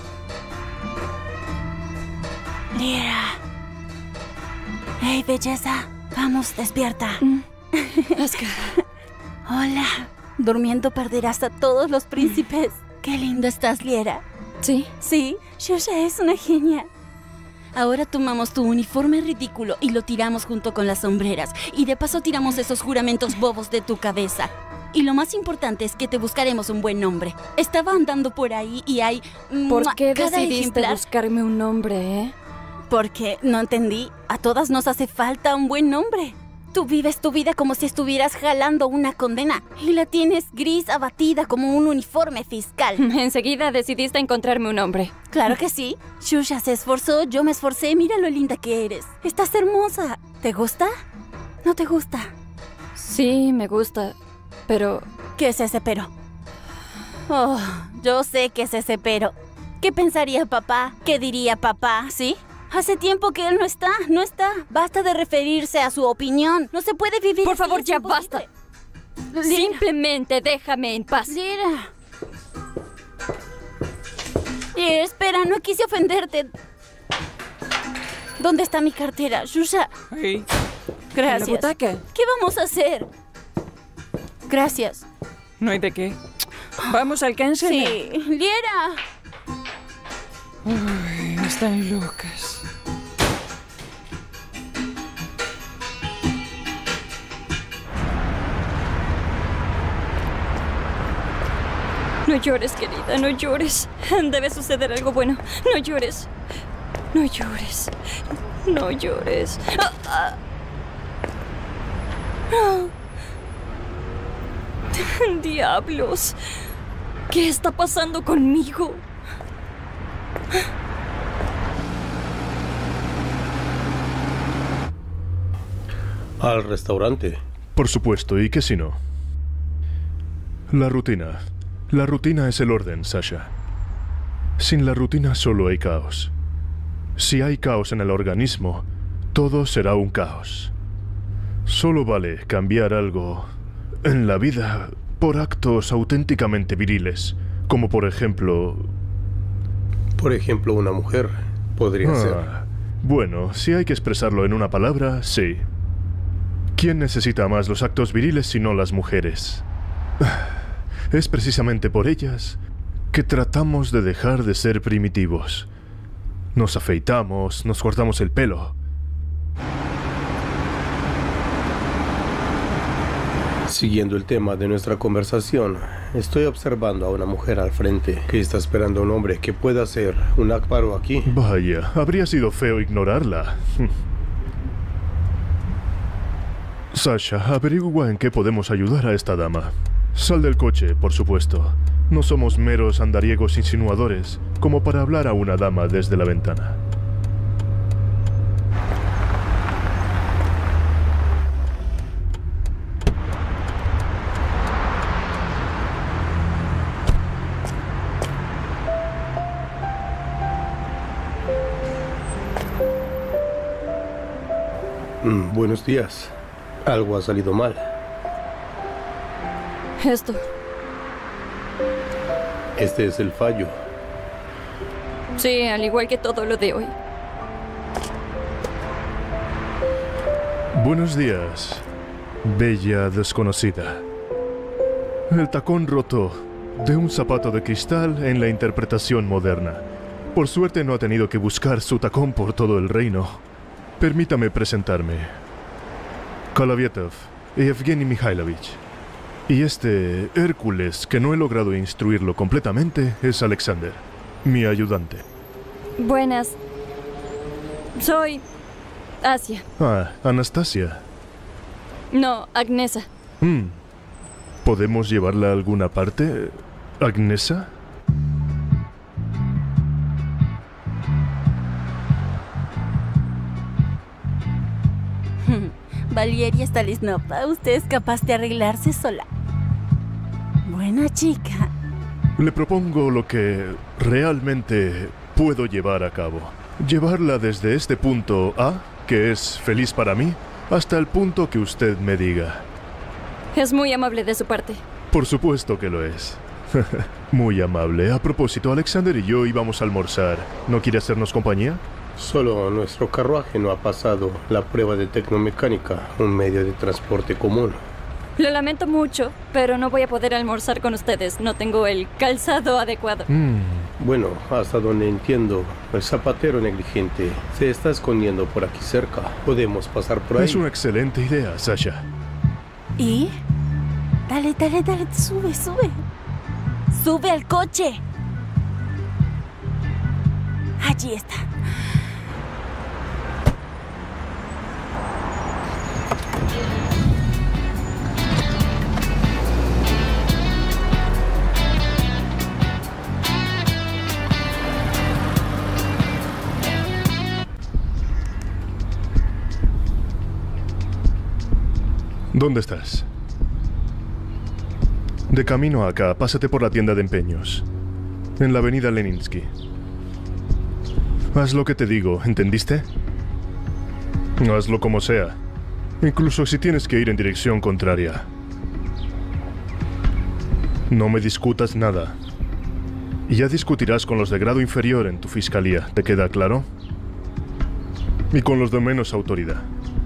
Lyra. Hey, belleza. Vamos, despierta. Oscar. Hola. Durmiendo perderás a todos los príncipes. Qué lindo estás, Lyra. ¿Sí? Sí, Shusha es una genia. Ahora tomamos tu uniforme ridículo y lo tiramos junto con las sombreras. Y de paso tiramos esos juramentos bobos de tu cabeza. Y lo más importante es que te buscaremos un buen nombre. Estaba andando por ahí y hay... ¿Por qué cada decidiste ejemplar... buscarme un nombre, Porque, no entendí, a todas nos hace falta un buen nombre. Tú vives tu vida como si estuvieras jalando una condena y la tienes gris abatida como un uniforme fiscal. Enseguida decidiste encontrarme un nombre. Claro que sí. Shusha se esforzó, yo me esforcé. Mira lo linda que eres. Estás hermosa. ¿Te gusta? ¿No te gusta? Sí, me gusta, pero... ¿Qué es ese pero? Oh, yo sé que es ese pero. ¿Qué pensaría papá? ¿Qué diría papá? ¿Sí? Hace tiempo que él no está. Basta de referirse a su opinión. No se puede vivir Por así, favor, es ya imposible. basta. Simplemente déjame en paz. Lira. Espera, no quise ofenderte. ¿Dónde está mi cartera? Shusha. Hey, Gracias. ¿en la butaca? ¿Qué vamos a hacer? Gracias. No hay de qué. Vamos, alcánzame. Sí. Liera. Uy, están locas. No llores, querida, no llores. Debe suceder algo bueno. No llores. No llores. No llores. ¡Diablos! ¿Qué está pasando conmigo? Al restaurante. Por supuesto, ¿y qué si no? La rutina. La rutina es el orden, Sasha. Sin la rutina solo hay caos. Si hay caos en el organismo, todo será un caos. Solo vale cambiar algo en la vida por actos auténticamente viriles, como por ejemplo... Por ejemplo, una mujer podría ser. Bueno, si hay que expresarlo en una palabra, sí. ¿Quién necesita más los actos viriles sino las mujeres? Es precisamente por ellas que tratamos de dejar de ser primitivos. Nos afeitamos, nos cortamos el pelo. Siguiendo el tema de nuestra conversación, estoy observando a una mujer al frente que está esperando a un hombre que pueda hacer un paro aquí. Vaya, habría sido feo ignorarla. Sasha, averigua en qué podemos ayudar a esta dama. Sal del coche, por supuesto. No somos meros andariegos insinuadores como para hablar a una dama desde la ventana. Buenos días. Algo ha salido mal. Esto. Este es el fallo. Sí, al igual que todo lo de hoy. Buenos días, bella desconocida. El tacón roto de un zapato de cristal en la interpretación moderna. Por suerte no ha tenido que buscar su tacón por todo el reino. Permítame presentarme. Kalavietov y Evgeny Mikhailovich. Y este Hércules, que no he logrado instruirlo completamente, es Alexander, mi ayudante. Buenas. Soy... Asia. Ah, Anastasia. No, Agnesa. ¿Podemos llevarla a alguna parte, Agnesa? Valeria Stalisnova, usted es capaz de arreglarse sola. Buena chica. Le propongo lo que realmente puedo llevar a cabo. Llevarla desde este punto A, que es feliz para mí, hasta el punto que usted me diga. Es muy amable de su parte. Por supuesto que lo es. Muy amable. A propósito, Alexander y yo íbamos a almorzar. ¿No quiere hacernos compañía? Solo nuestro carruaje no ha pasado la prueba de tecnomecánica, un medio de transporte común. Lo lamento mucho, pero no voy a poder almorzar con ustedes. No tengo el calzado adecuado. Bueno, hasta donde entiendo, el zapatero negligente se está escondiendo por aquí cerca. Podemos pasar por ahí. Es una excelente idea, Sasha. ¿Y? Dale, dale, dale, sube, sube. Sube al coche. Allí está. ¿Dónde estás? De camino acá, pásate por la tienda de empeños. En la avenida Leninsky. Haz lo que te digo, ¿entendiste? Hazlo como sea. Incluso si tienes que ir en dirección contraria. No me discutas nada. Y ya discutirás con los de grado inferior en tu fiscalía, ¿te queda claro? Y con los de menos autoridad.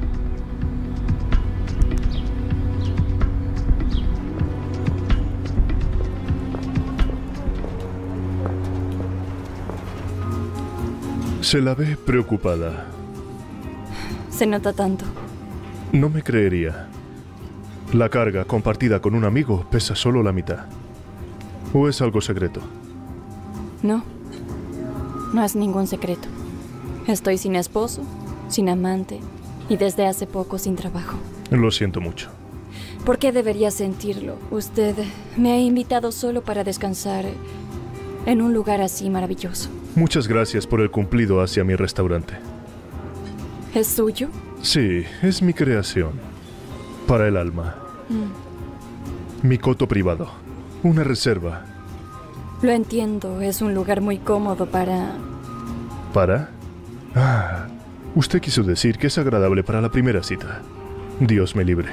Se la ve preocupada. Se nota tanto. No me creería. La carga compartida con un amigo pesa solo la mitad. ¿O es algo secreto? No. No es ningún secreto. Estoy sin esposo, sin amante y desde hace poco sin trabajo. Lo siento mucho. ¿Por qué debería sentirlo? Usted me ha invitado solo para descansar en un lugar así maravilloso. Muchas gracias por el cumplido hacia mi restaurante. ¿Es suyo? Sí, es mi creación. Para el alma. Mi coto privado. Una reserva. Lo entiendo, es un lugar muy cómodo para... ¿Para? Ah, usted quiso decir que es agradable para la primera cita. Dios me libre.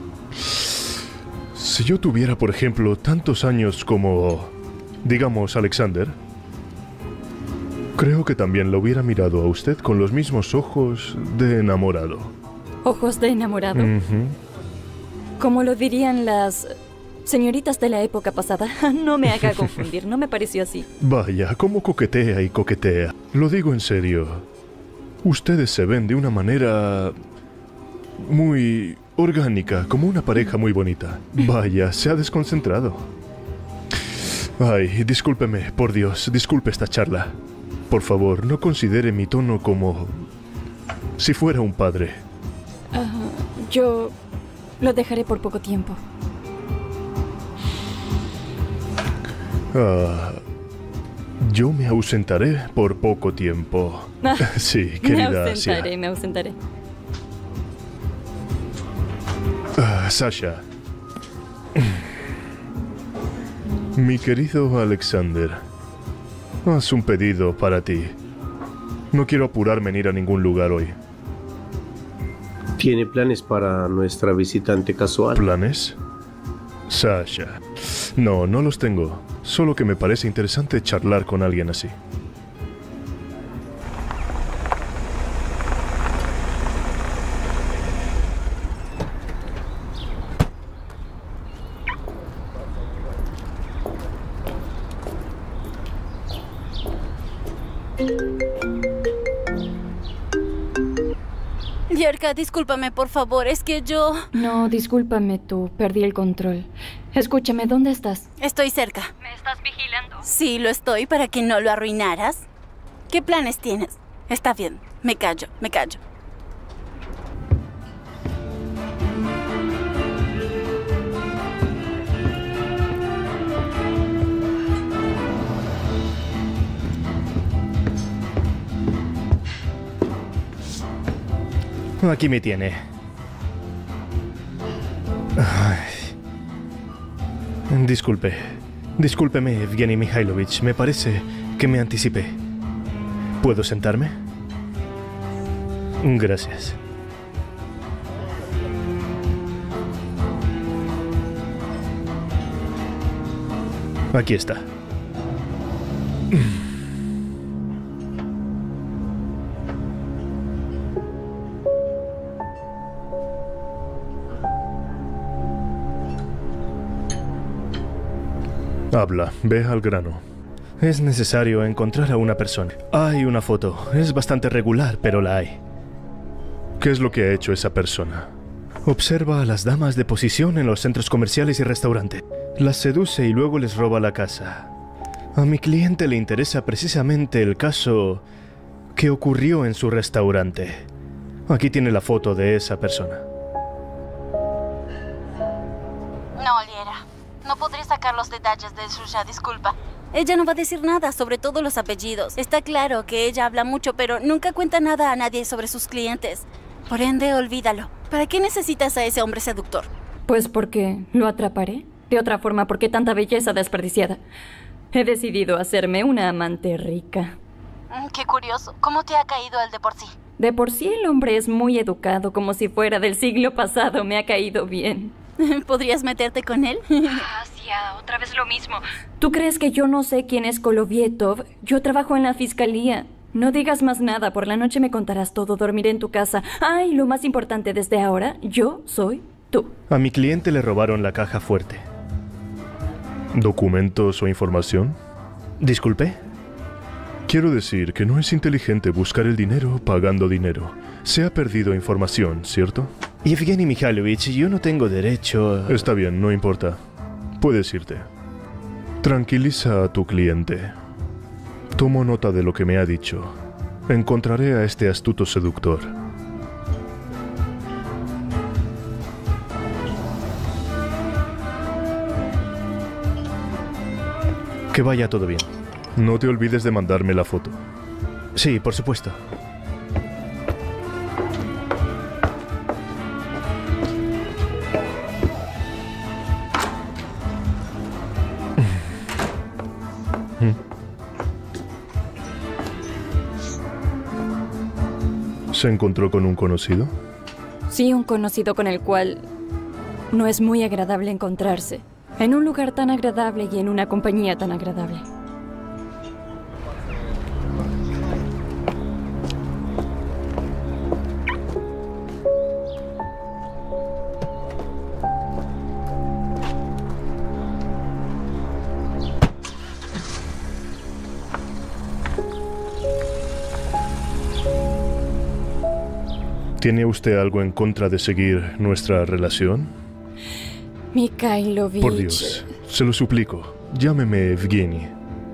Si yo tuviera, por ejemplo, tantos años como, digamos, Alexander, creo que también lo hubiera mirado a usted con los mismos ojos de enamorado. ¿Ojos de enamorado? Como lo dirían las señoritas de la época pasada. No me haga confundir, no me pareció así. Vaya, cómo coquetea y coquetea. Lo digo en serio. Ustedes se ven de una manera muy orgánica, como una pareja muy bonita. Vaya, se ha desconcentrado. Ay, discúlpeme, por Dios, disculpe esta charla. Por favor, no considere mi tono como si fuera un padre. Yo lo dejaré por poco tiempo. Yo me ausentaré por poco tiempo. Sí, querida Asia. Me ausentaré. Sasha. Mi querido Alexander, haz un pedido para ti. No quiero apurarme en ir a ningún lugar hoy. ¿Tiene planes para nuestra visitante casual? ¿Planes? Sasha. No, no los tengo. Solo que me parece interesante charlar con alguien así. Yerka, discúlpame, por favor, es que yo... No, discúlpame tú, perdí el control. Escúchame, ¿dónde estás? Estoy cerca. ¿Me estás vigilando? Sí, lo estoy, para que no lo arruinaras. ¿Qué planes tienes? Está bien, me callo, me callo. Aquí me tiene. Discúlpeme, Evgeny Mikhailovich. Me parece que me anticipé. ¿Puedo sentarme? Gracias. Aquí está. Habla, ve al grano. Es necesario encontrar a una persona. Hay una foto. Es bastante regular, pero la hay. ¿Qué es lo que ha hecho esa persona? Observa a las damas de posición en los centros comerciales y restaurantes. Las seduce y luego les roba la casa. A mi cliente le interesa precisamente el caso que ocurrió en su restaurante. Aquí tiene la foto de esa persona. No, Liera. No podré sacar los detalles de Xuxa, disculpa. Ella no va a decir nada sobre todos los apellidos. Está claro que ella habla mucho, pero nunca cuenta nada a nadie sobre sus clientes. Por ende, olvídalo. ¿Para qué necesitas a ese hombre seductor? Pues porque lo atraparé. De otra forma, ¿por qué tanta belleza desperdiciada? He decidido hacerme una amante rica. Qué curioso. ¿Cómo te ha caído el de por sí? De por sí el hombre es muy educado, como si fuera del siglo pasado. Me ha caído bien. ¿Podrías meterte con él? Asia, otra vez lo mismo. ¿Tú crees que yo no sé quién es Kolovietov? Yo trabajo en la fiscalía. No digas más nada, por la noche me contarás todo, dormiré en tu casa. Ay, lo más importante desde ahora, yo soy tú. A mi cliente le robaron la caja fuerte. ¿Documentos o información? ¿Disculpe? Quiero decir que no es inteligente buscar el dinero pagando dinero. Se ha perdido información, ¿cierto? Yevgeny Mikhailovich, yo no tengo derecho a... Está bien, no importa. Puedes irte. Tranquiliza a tu cliente. Tomo nota de lo que me ha dicho. Encontraré a este astuto seductor. Que vaya todo bien. No te olvides de mandarme la foto. Sí, por supuesto. ¿Se encontró con un conocido? Sí, un conocido con el cual no es muy agradable encontrarse. En un lugar tan agradable y en una compañía tan agradable. ¿Tiene usted algo en contra de seguir nuestra relación? Mikhailovich... Por Dios, se lo suplico. Llámeme Evgeny.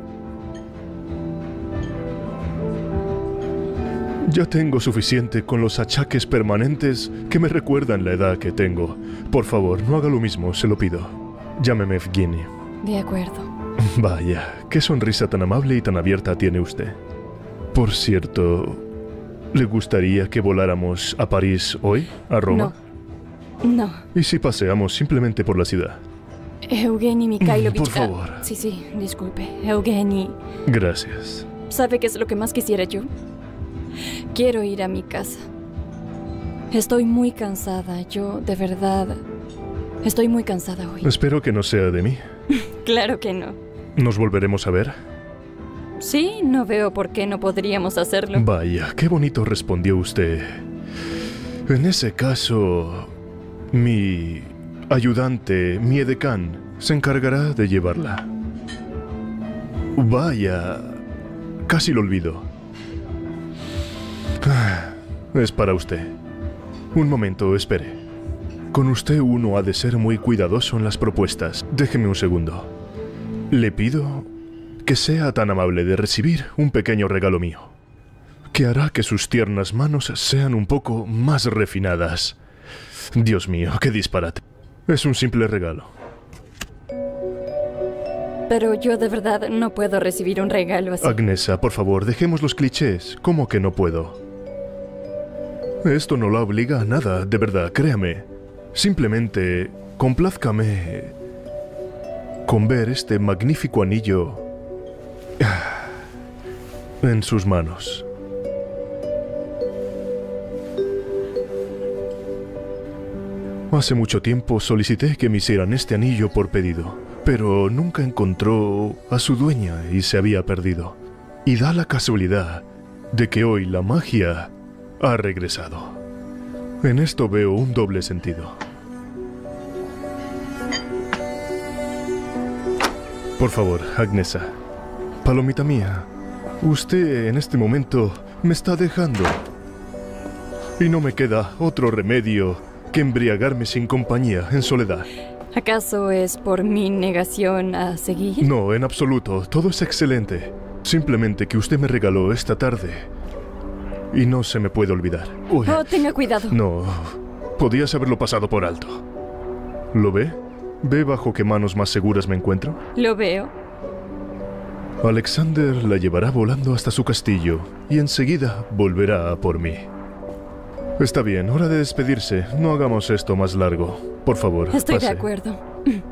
Ya tengo suficiente con los achaques permanentes que me recuerdan la edad que tengo. Por favor, no haga lo mismo, se lo pido. Llámeme Evgeny. De acuerdo. Vaya, qué sonrisa tan amable y tan abierta tiene usted. Por cierto... ¿Le gustaría que voláramos a París hoy? ¿A Roma? No. ¿Y si paseamos simplemente por la ciudad? Evgeny Mikhailovich... Por favor. Sí, disculpe. Evgeny... Gracias. ¿Sabe qué es lo que más quisiera yo? Quiero ir a mi casa. Estoy muy cansada. Yo, de verdad... Estoy muy cansada hoy. Espero que no sea de mí. Claro que no. ¿Nos volveremos a ver? Sí, no veo por qué no podríamos hacerlo. Vaya, qué bonito respondió usted. En ese caso, mi ayudante, mi edecán, se encargará de llevarla. Vaya, casi lo olvido. Es para usted. Un momento, espere. Con usted uno ha de ser muy cuidadoso en las propuestas. Déjeme un segundo. Le pido que sea tan amable de recibir un pequeño regalo mío, que hará que sus tiernas manos sean un poco más refinadas. Dios mío, qué disparate. Es un simple regalo. Pero yo de verdad no puedo recibir un regalo así. Agnesa, por favor, dejemos los clichés. ¿Cómo que no puedo? Esto no la obliga a nada, de verdad, créame. Simplemente, complázcame con ver este magnífico anillo en sus manos. Hace mucho tiempo solicité que me hicieran este anillo por pedido, pero nunca encontró a su dueña y se había perdido. Y da la casualidad de que hoy la magia ha regresado. En esto veo un doble sentido. Por favor, Agnesa, Palomita mía, usted en este momento me está dejando. Y no me queda otro remedio que embriagarme sin compañía, en soledad. ¿Acaso es por mi negación a seguir? No, en absoluto. Todo es excelente. Simplemente que usted me regaló esta tarde. Y no se me puede olvidar. Uy, Oh, tenga cuidado. no, podías haberlo pasado por alto. ¿Lo ve? ¿Ve bajo qué manos más seguras me encuentro? Lo veo. Alexander la llevará volando hasta su castillo y enseguida volverá a por mí. Está bien, hora de despedirse. No hagamos esto más largo. Por favor, Estoy pase. de acuerdo.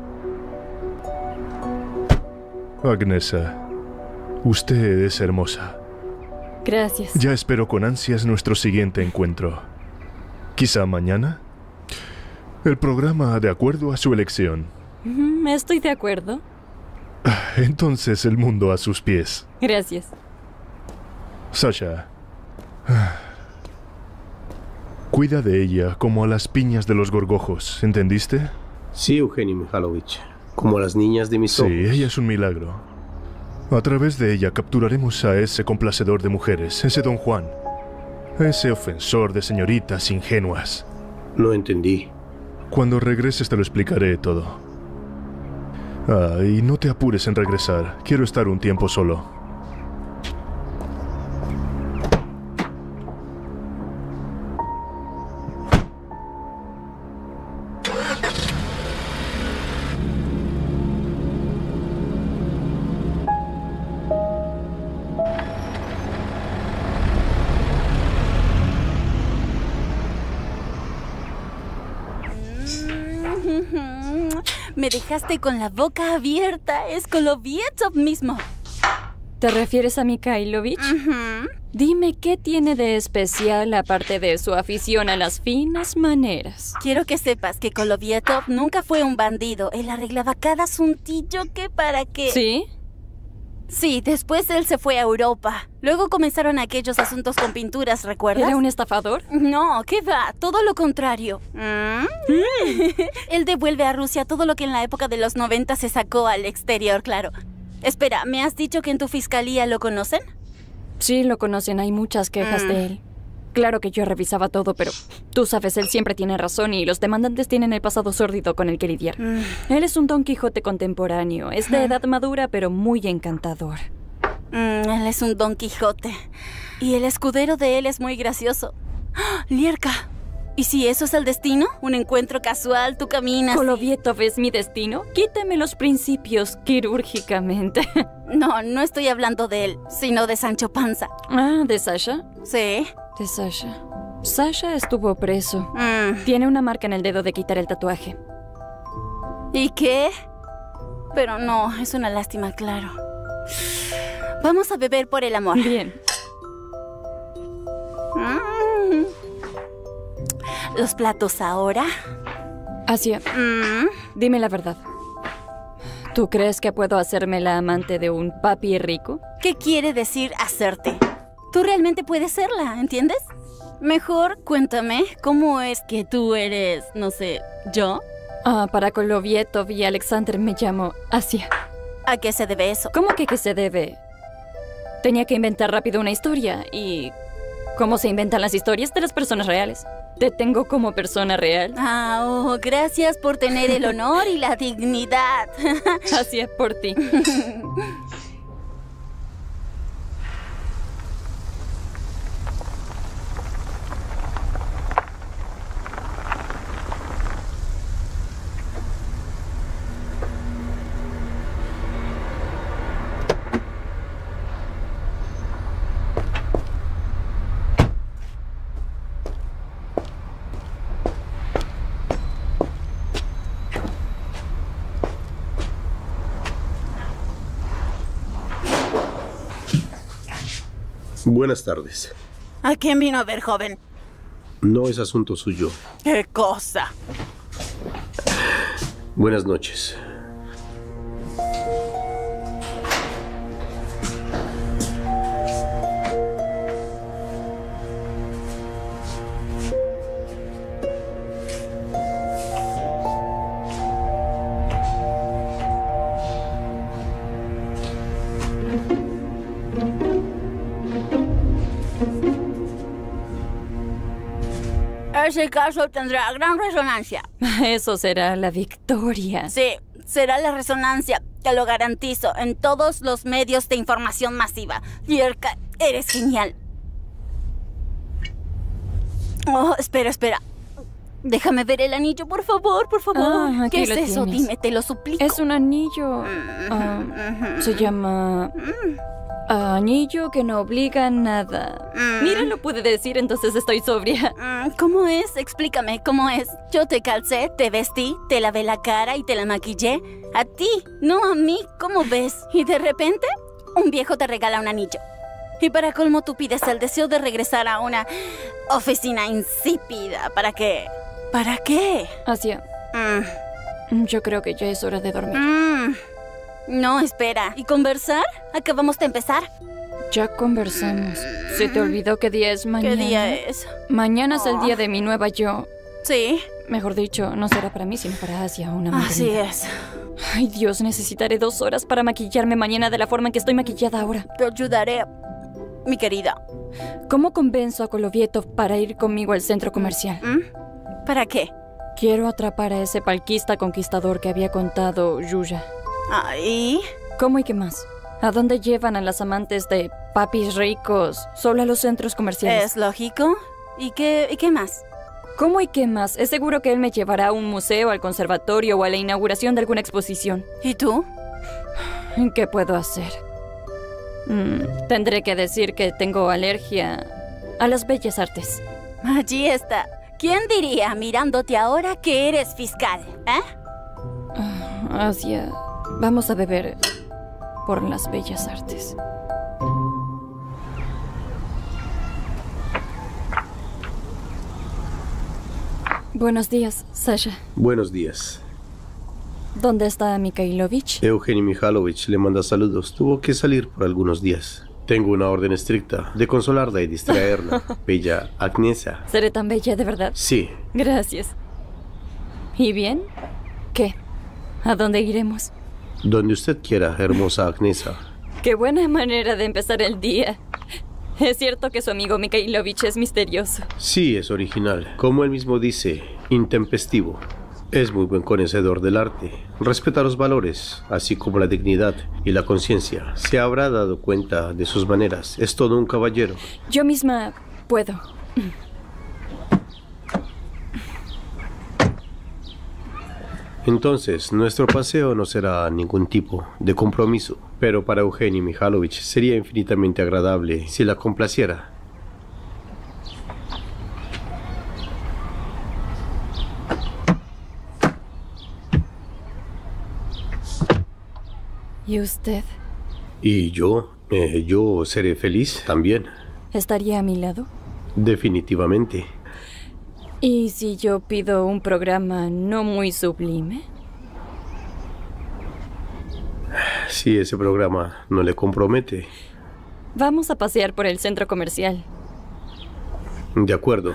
Agnesa, usted es hermosa. Gracias. Ya espero con ansias nuestro siguiente encuentro. Quizá mañana. El programa de acuerdo a su elección. Estoy de acuerdo. Entonces el mundo a sus pies. Gracias. Sasha. Cuida de ella como a las piñas de los gorgojos, ¿entendiste? Sí, Eugenio Mikhailovich. Como las niñas de mis Sí, ojos. ella es un milagro. A través de ella capturaremos a ese complacedor de mujeres, ese Don Juan. Ese ofensor de señoritas ingenuas. No entendí. Cuando regreses te lo explicaré todo. Y no te apures en regresar. Quiero estar un tiempo solo. Me dejaste con la boca abierta. Es Golovietov mismo. ¿Te refieres a Mikhailovich? Dime qué tiene de especial aparte de su afición a las finas maneras. Quiero que sepas que Golovietov nunca fue un bandido. Él arreglaba cada asuntillo que para qué. ¿Sí? Sí, después él se fue a Europa. Luego comenzaron aquellos asuntos con pinturas, ¿recuerdas? ¿Era un estafador? No, ¿qué va? Todo lo contrario. Él devuelve a Rusia todo lo que en la época de los 90 se sacó al exterior, claro. Espera, ¿me has dicho que en tu fiscalía lo conocen? Sí, lo conocen. Hay muchas quejas de él. Claro que yo revisaba todo, pero tú sabes, él siempre tiene razón y los demandantes tienen el pasado sórdido con el que lidiar. Él es un Don Quijote contemporáneo. Es de edad madura, pero muy encantador. Él es un Don Quijote. Y el escudero de él es muy gracioso. ¡Ah! Lierka. ¿Y si eso es el destino? Un encuentro casual, tú caminas. ¿Golovietov es mi destino? Quíteme los principios quirúrgicamente. No, no estoy hablando de él, sino de Sancho Panza. Ah, ¿de Sasha? Sí. De Sasha. Sasha estuvo preso. Tiene una marca en el dedo de quitar el tatuaje. ¿Y qué? Pero no, es una lástima, claro. Vamos a beber por el amor. Bien. Los platos ahora. Asia, dime la verdad. ¿Tú crees que puedo hacerme la amante de un papi rico? ¿Qué quiere decir hacerte? Tú realmente puedes serla, ¿entiendes? Mejor cuéntame, ¿cómo es que tú eres, no sé, yo? Para Golovietov y Alexander me llamo Asia. ¿A qué se debe eso? ¿Cómo que qué se debe? Tenía que inventar rápido una historia y... ¿Cómo se inventan las historias de las personas reales? ¿Te tengo como persona real? Gracias por tener el honor y la dignidad. Asia, por ti. Buenas tardes. ¿A quién vino a ver, joven? No es asunto suyo. ¿Qué cosa? Buenas noches. ese caso tendrá gran resonancia. Eso será la victoria. Sí, será la resonancia, te lo garantizo, en todos los medios de información masiva. Yerka, eres genial. Oh, espera. Déjame ver el anillo, por favor, por favor. Aquí ¿Qué es lo eso? tienes. Dime, te lo suplico. Es un anillo. Se llama... anillo que no obliga a nada. Mira, lo pude decir, entonces estoy sobria. ¿Cómo es? Explícame, ¿cómo es? Yo te calcé, te vestí, te lavé la cara y te la maquillé. A ti, no a mí, ¿cómo ves? Y de repente, un viejo te regala un anillo. Y para colmo tú pides el deseo de regresar a una oficina insípida. ¿Para qué? ¿Para qué? Asia, yo creo que ya es hora de dormir. No, espera. ¿Y conversar? Acabamos de empezar. Ya conversamos. ¿Se te olvidó qué día es mañana? ¿Qué día es? Mañana es el día de mi nueva yo. Sí. Mejor dicho, no será para mí, sino para Asia, una mantenida. Así es. Ay, Dios, necesitaré 2 horas para maquillarme mañana de la forma en que estoy maquillada ahora. Te ayudaré, mi querida. ¿Cómo convenzo a Kolovietov para ir conmigo al centro comercial? ¿Para qué? Quiero atrapar a ese palquista conquistador que había contado Yuya. ¿Y? ¿Cómo y qué más? ¿A dónde llevan a las amantes de papis ricos? Solo a los centros comerciales. Es lógico. ¿Y qué más? ¿Cómo y qué más? Es seguro que él me llevará a un museo, al conservatorio o a la inauguración de alguna exposición. ¿Y tú? ¿Qué puedo hacer? Tendré que decir que tengo alergia a las bellas artes. Allí está. ¿Quién diría, mirándote ahora, que eres fiscal? Asia, vamos a beber por las bellas artes. Buenos días, Sasha. Buenos días. ¿Dónde está Mikhailovich? Eugeni Mikhailovich le manda saludos. Tuvo que salir por algunos días. Tengo una orden estricta de consolarla y distraerla. Bella Agnesa. ¿Seré tan bella de verdad? Sí. Gracias. ¿Y bien? ¿Qué? ¿A dónde iremos? Donde usted quiera, hermosa Agnesa. Qué buena manera de empezar el día. Es cierto que su amigo Mikhailovich es misterioso. Sí, es original. Como él mismo dice, intempestivo. Es muy buen conocedor del arte. Respeta los valores, así como la dignidad y la conciencia. Se habrá dado cuenta de sus maneras. Es todo un caballero. Yo misma puedo. Entonces, nuestro paseo no será ningún tipo de compromiso. Pero para Eugeni Mikhailovich sería infinitamente agradable si la complaciera. ¿Y usted? ¿Y yo? Yo seré feliz también. ¿Estaría a mi lado? Definitivamente. ¿Y si yo pido un programa no muy sublime? Si ese programa no le compromete. Vamos a pasear por el centro comercial. De acuerdo.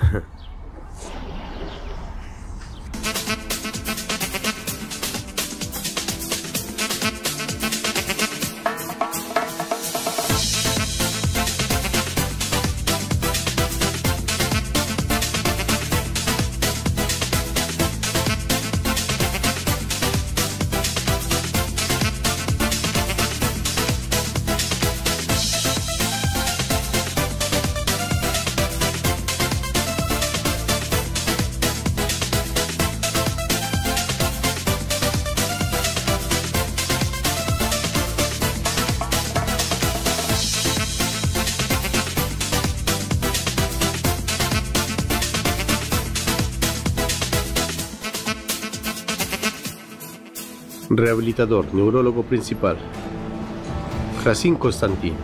Rehabilitador, neurólogo principal. Krasin Konstantin.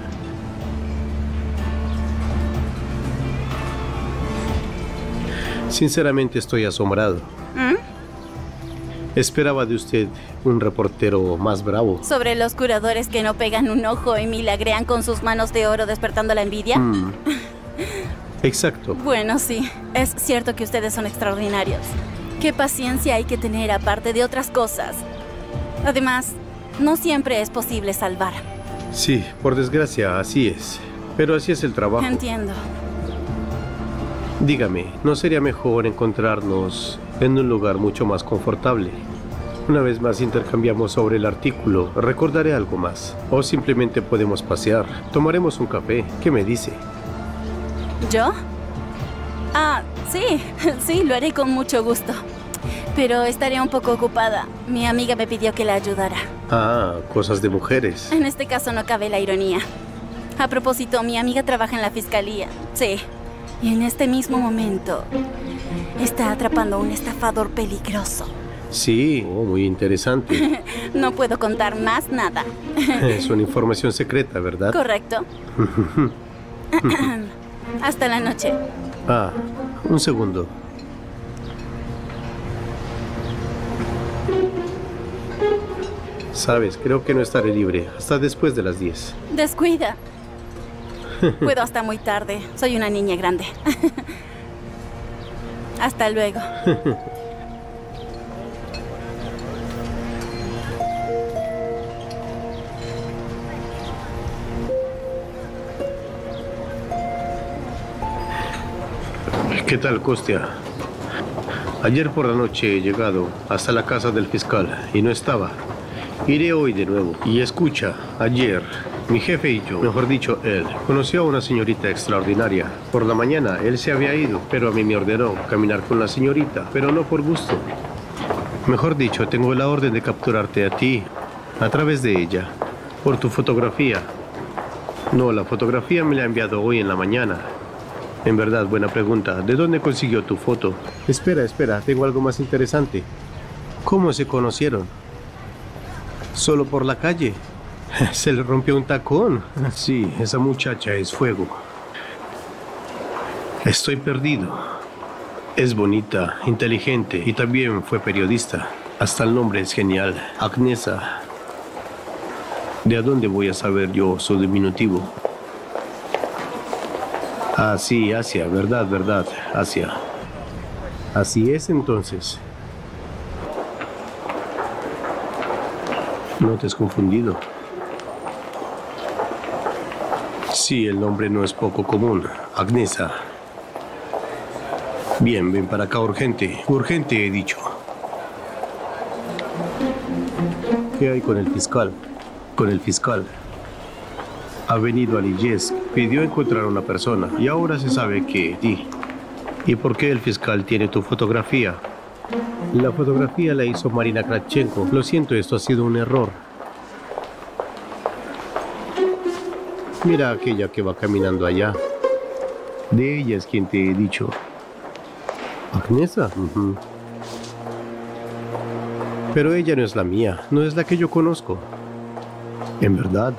Sinceramente estoy asombrado. Esperaba de usted un reportero más bravo. ¿Sobre los curadores que no pegan un ojo y milagrean con sus manos de oro despertando la envidia? Exacto. Bueno, sí. Es cierto que ustedes son extraordinarios. Qué paciencia hay que tener aparte de otras cosas. Además, no siempre es posible salvar. Sí, por desgracia, así es. Pero así es el trabajo. Entiendo. Dígame, ¿no sería mejor encontrarnos en un lugar mucho más confortable? Una vez más intercambiamos sobre el artículo, recordaré algo más. O simplemente podemos pasear, tomaremos un café. ¿Qué me dice? ¿Yo? Ah, sí, sí, lo haré con mucho gusto. Pero estaré un poco ocupada. Mi amiga me pidió que la ayudara. Ah, cosas de mujeres. En este caso no cabe la ironía. A propósito, mi amiga trabaja en la fiscalía. Sí. Y en este mismo momento está atrapando a un estafador peligroso. Sí, muy interesante. No puedo contar más nada. Es una información secreta, ¿verdad? Correcto. Hasta la noche. Ah, un segundo. Sabes, creo que no estaré libre hasta después de las 10. Descuida. Puedo hasta muy tarde. Soy una niña grande. Hasta luego. ¿Qué tal, Kostya? Ayer por la noche he llegado hasta la casa del fiscal y no estaba. Iré hoy de nuevo. Y escucha, ayer mi jefe y yo, mejor dicho, él, conoció a una señorita extraordinaria. Por la mañana él se había ido, pero a mí me ordenó caminar con la señorita, pero no por gusto. Mejor dicho, tengo la orden de capturarte a ti, a través de ella, por tu fotografía. No, la fotografía me la ha enviado hoy en la mañana. En verdad, buena pregunta. ¿De dónde consiguió tu foto? Espera, tengo algo más interesante. ¿Cómo se conocieron? ¿Solo por la calle? ¿Se le rompió un tacón? Sí, esa muchacha es fuego. Estoy perdido. Es bonita, inteligente y también fue periodista. Hasta el nombre es genial. Agnesa. ¿De dónde voy a saber yo su diminutivo? Ah, sí, Asia, verdad, Asia. Así es entonces. No te has confundido. Sí, el nombre no es poco común. Agnesa. Bien, ven para acá urgente. Urgente, he dicho. ¿Qué hay con el fiscal? Con el fiscal. Ha venido a Lijesk, pidió encontrar a una persona y ahora se sabe que ti. ¿Y por qué el fiscal tiene tu fotografía? La fotografía la hizo Marina Kravchenko. Lo siento, esto ha sido un error. Mira aquella que va caminando allá. De ella es quien te he dicho. ¿Agnesa? Pero ella no es la mía, no es la que yo conozco. ¿En verdad?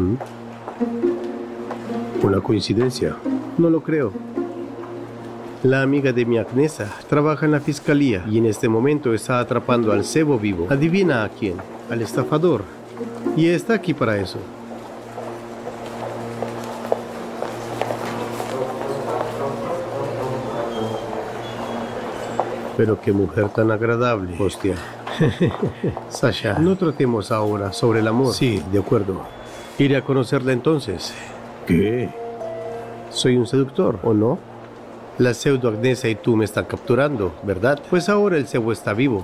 ¿Una coincidencia? No lo creo. La amiga de mi Agnesa trabaja en la fiscalía y en este momento está atrapando al cebo vivo. ¿Adivina a quién? Al estafador. Y está aquí para eso. Pero qué mujer tan agradable. Hostia. Sasha, no tratemos ahora sobre el amor. Sí, de acuerdo. Iré a conocerla entonces. ¿Qué? ¿Soy un seductor o no? La pseudo Agnesa y tú me están capturando, ¿verdad? Pues ahora el cebo está vivo.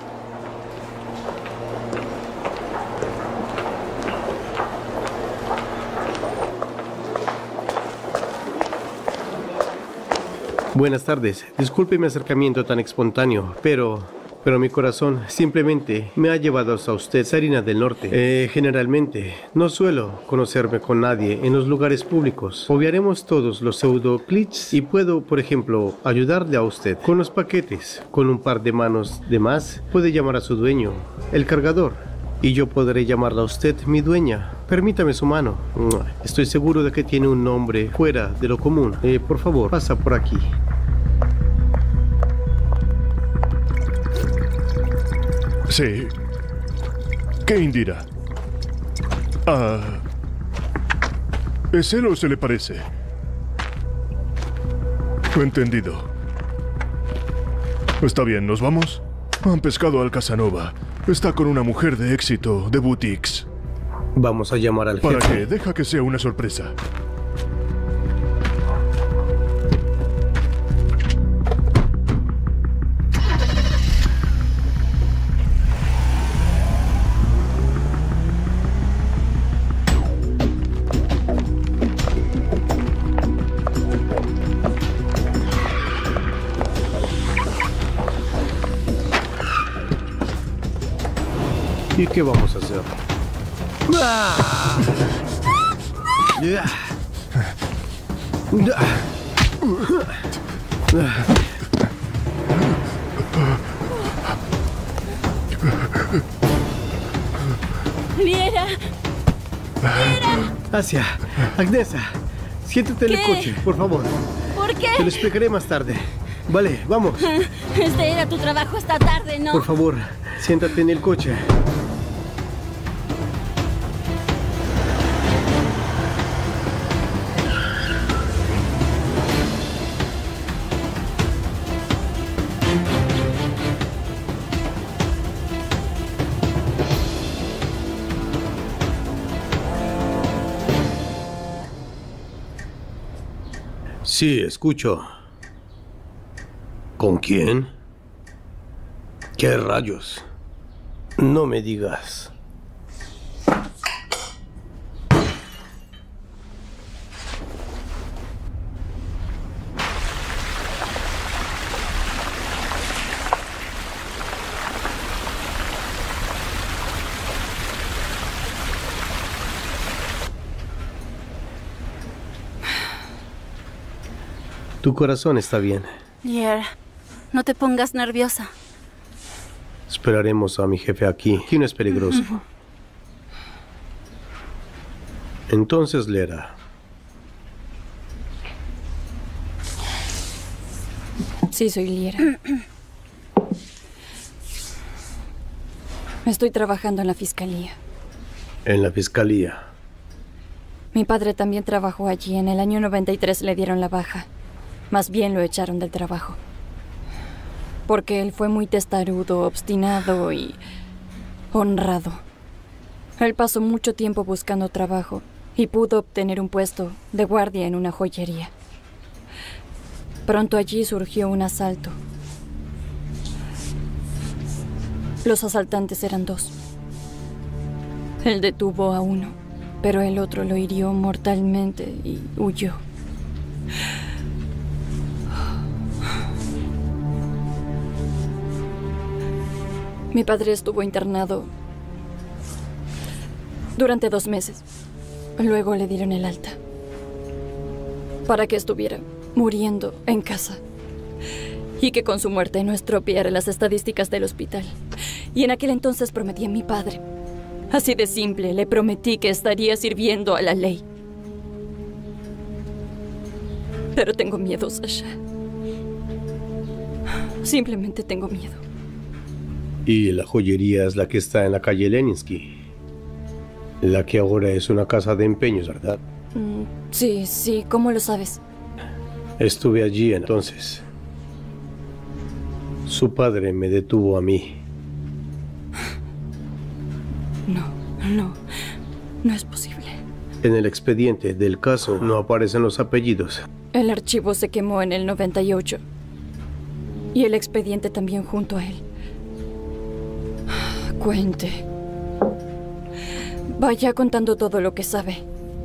Buenas tardes. Disculpe mi acercamiento tan espontáneo, pero mi corazón simplemente me ha llevado hasta usted, Sarina del Norte. Generalmente no suelo conocerme con nadie en los lugares públicos. Obviaremos todos los pseudo clichés y puedo, por ejemplo, ayudarle a usted con los paquetes. Con un par de manos de más, puede llamar a su dueño, el cargador. Y yo podré llamarla a usted mi dueña. Permítame su mano. Estoy seguro de que tiene un nombre fuera de lo común. Por favor, pasa por aquí. Sí. ¿Qué Indira? Ah... ¿Es él o se le parece? Entendido. Está bien, ¿nos vamos? Han pescado al Casanova. Está con una mujer de éxito, de boutiques. Vamos a llamar al jefe. ¿Para qué? Deja que sea una sorpresa. ¿Y qué vamos a hacer? ¡Liera! Asia, Agnesa, siéntate en el ¿Qué? coche, por favor. ¿Por qué? Te lo explicaré más tarde. Vale, vamos. Este era tu trabajo esta tarde, ¿no? Por favor, siéntate en el coche. Sí, escucho. ¿Con quién? ¿Qué rayos? No me digas. Tu corazón está bien. Lier, no te pongas nerviosa. Esperaremos a mi jefe aquí. Aquí no es peligroso. Entonces, Liera. Sí, soy Liera. Estoy trabajando en la fiscalía. En la fiscalía. Mi padre también trabajó allí. En el año 93 le dieron la baja. Más bien lo echaron del trabajo. Porque él fue muy testarudo, obstinado y honrado. Él pasó mucho tiempo buscando trabajo y pudo obtener un puesto de guardia en una joyería. Pronto allí surgió un asalto. Los asaltantes eran dos. Él detuvo a uno, pero el otro lo hirió mortalmente y huyó. Mi padre estuvo internado durante 2 meses. Luego le dieron el alta para que estuviera muriendo en casa y que con su muerte no estropeara las estadísticas del hospital. Y en aquel entonces prometí a mi padre, así de simple, le prometí que estaría sirviendo a la ley. Pero tengo miedo, Sasha. Simplemente tengo miedo. Y la joyería es la que está en la calle Leninsky. La que ahora es una casa de empeños, ¿verdad? Sí, ¿cómo lo sabes? Estuve allí entonces. Su padre me detuvo a mí. No es posible. En el expediente del caso no aparecen los apellidos. El archivo se quemó en el 98. Y el expediente también junto a él. Cuente. Vaya contando todo lo que sabe.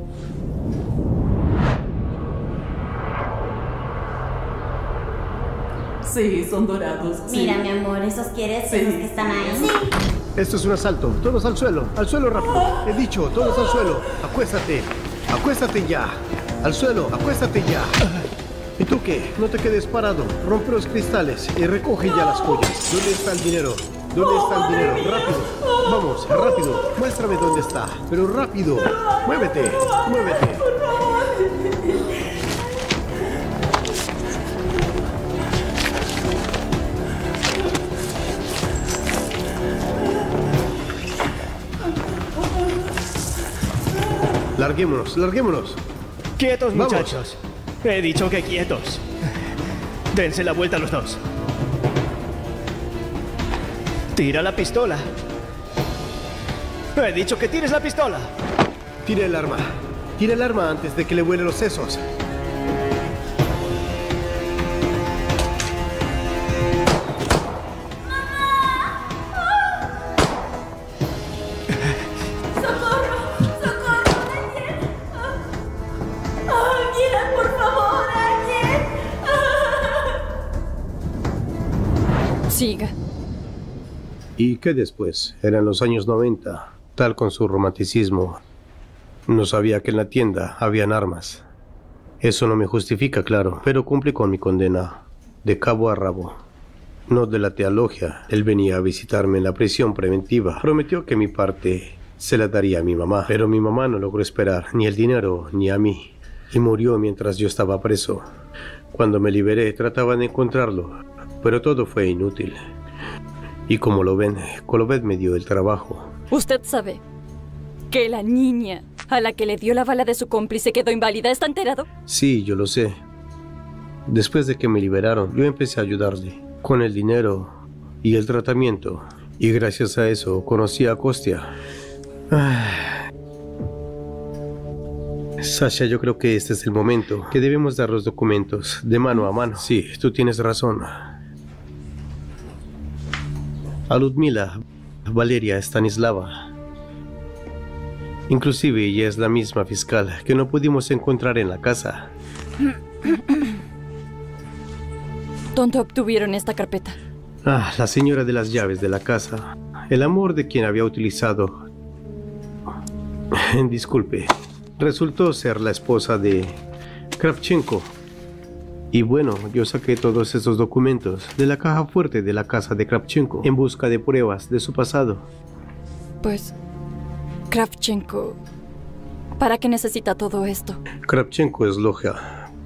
Sí, son dorados. Mira, mi amor, ¿esos quieres? Sí. ¿Esos que están ahí? Sí. Esto es un asalto. Todos al suelo rápido. He dicho, todos al suelo. Acuéstate. Acuéstate ya. Al suelo, acuéstate ya. ¿Y tú qué? No te quedes parado. Rompe los cristales y recoge ya las joyas. ¿Dónde está el dinero? ¿Dónde está el dinero? Rápido. Vamos, rápido. Muéstrame dónde está. Pero rápido. Muévete. Muévete. Larguémonos, larguémonos. ¡Quietos, Vamos. muchachos! He dicho que quietos. Dense la vuelta los dos. Tira la pistola. He dicho que tires la pistola. Tira el arma. Tira el arma antes de que le vuelen los sesos. Siga. ¿Y qué después? Eran los años 90, tal con su romanticismo. No sabía que en la tienda habían armas. Eso no me justifica, claro, pero cumplí con mi condena, de cabo a rabo. No delaté a Logia. Él venía a visitarme en la prisión preventiva. Prometió que mi parte se la daría a mi mamá, pero mi mamá no logró esperar ni el dinero ni a mí. Y murió mientras yo estaba preso. Cuando me liberé, trataba de encontrarlo, pero todo fue inútil. Y como lo ven, Colovet me dio el trabajo. Usted sabe que la niña a la que le dio la bala de su cómplice quedó inválida. ¿Está enterado? Sí, yo lo sé. Después de que me liberaron, yo empecé a ayudarle con el dinero y el tratamiento. Y gracias a eso conocí a Kostya. Sasha, yo creo que este es el momento que debemos dar los documentos de mano a mano. Sí, tú tienes razón. A Ludmila, Valeria Stanislava. Inclusive ella es la misma fiscal que no pudimos encontrar en la casa. ¿Dónde obtuvieron esta carpeta? La señora de las llaves de la casa. El amor de quien había utilizado. Disculpe. Resultó ser la esposa de Kravchenko. Y bueno, yo saqué todos esos documentos de la caja fuerte de la casa de Kravchenko en busca de pruebas de su pasado. Pues, Kravchenko, ¿para qué necesita todo esto? Kravchenko es Loja.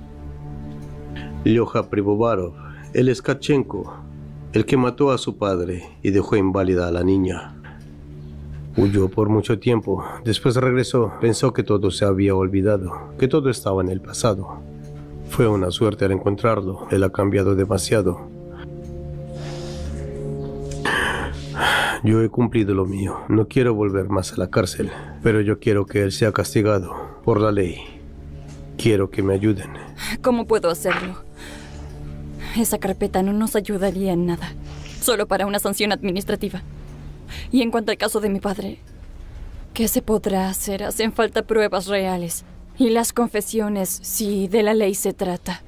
Loja Privovarov. Él es Kravchenko, el que mató a su padre y dejó inválida a la niña. Huyó por mucho tiempo. Después regresó. Pensó que todo se había olvidado, que todo estaba en el pasado. Fue una suerte al encontrarlo. Él ha cambiado demasiado. Yo he cumplido lo mío. No quiero volver más a la cárcel, pero yo quiero que él sea castigado por la ley. Quiero que me ayuden. ¿Cómo puedo hacerlo? Esa carpeta no nos ayudaría en nada. Solo para una sanción administrativa. Y en cuanto al caso de mi padre, ¿qué se podrá hacer? Hacen falta pruebas reales. Y las confesiones, si de la ley se trata.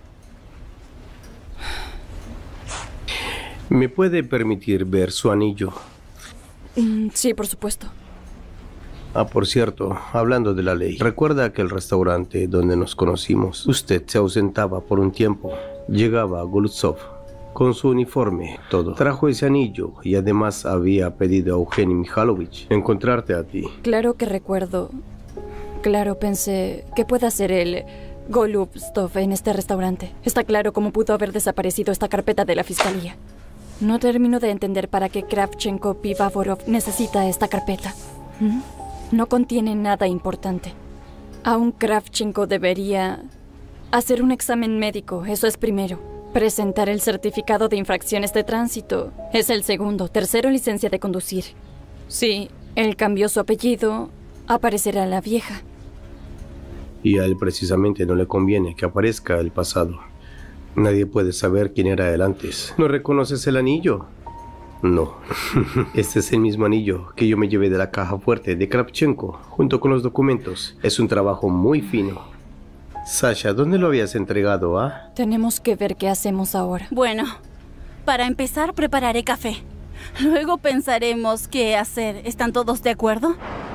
¿Me puede permitir ver su anillo? Sí, por supuesto. Por cierto, hablando de la ley, ¿recuerda aquel restaurante donde nos conocimos? Usted se ausentaba por un tiempo. Llegaba a Golubtsov con su uniforme, todo. Trajo ese anillo y además había pedido a Eugeni Mikhailovich encontrarte a ti. Claro que recuerdo. Claro, pensé, ¿qué puede hacer el Golubtsov en este restaurante? Está claro cómo pudo haber desaparecido esta carpeta de la fiscalía. No termino de entender para qué Kravchenko Pivavorov necesita esta carpeta. No contiene nada importante. Aún Kravchenko debería hacer un examen médico, eso es primero. Presentar el certificado de infracciones de tránsito es el segundo. Tercero, licencia de conducir. Si él cambió su apellido, aparecerá la vieja. Y a él precisamente no le conviene que aparezca el pasado. Nadie puede saber quién era él antes. ¿No reconoces el anillo? No. Este es el mismo anillo que yo me llevé de la caja fuerte de Kravchenko, junto con los documentos. Es un trabajo muy fino. Sasha, ¿dónde lo habías entregado, Tenemos que ver qué hacemos ahora. Bueno, para empezar prepararé café. Luego pensaremos qué hacer. ¿Están todos de acuerdo?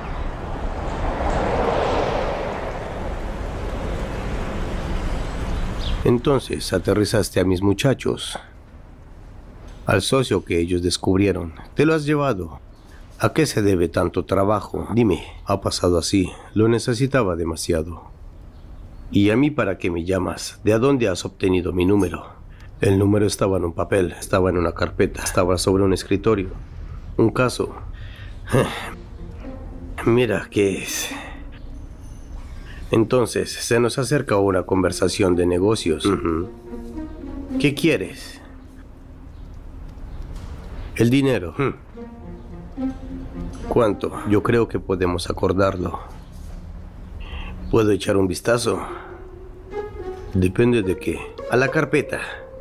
Entonces aterrizaste a mis muchachos. Al socio que ellos descubrieron. Te lo has llevado. ¿A qué se debe tanto trabajo? Dime, ha pasado así. Lo necesitaba demasiado. ¿Y a mí para qué me llamas? ¿De dónde has obtenido mi número? El número estaba en un papel, estaba en una carpeta, estaba sobre un escritorio. Un caso. Mira qué es. Entonces, se nos acerca una conversación de negocios. ¿Qué quieres? El dinero. ¿Cuánto? Yo creo que podemos acordarlo. ¿Puedo echar un vistazo? Depende de qué. A la carpeta.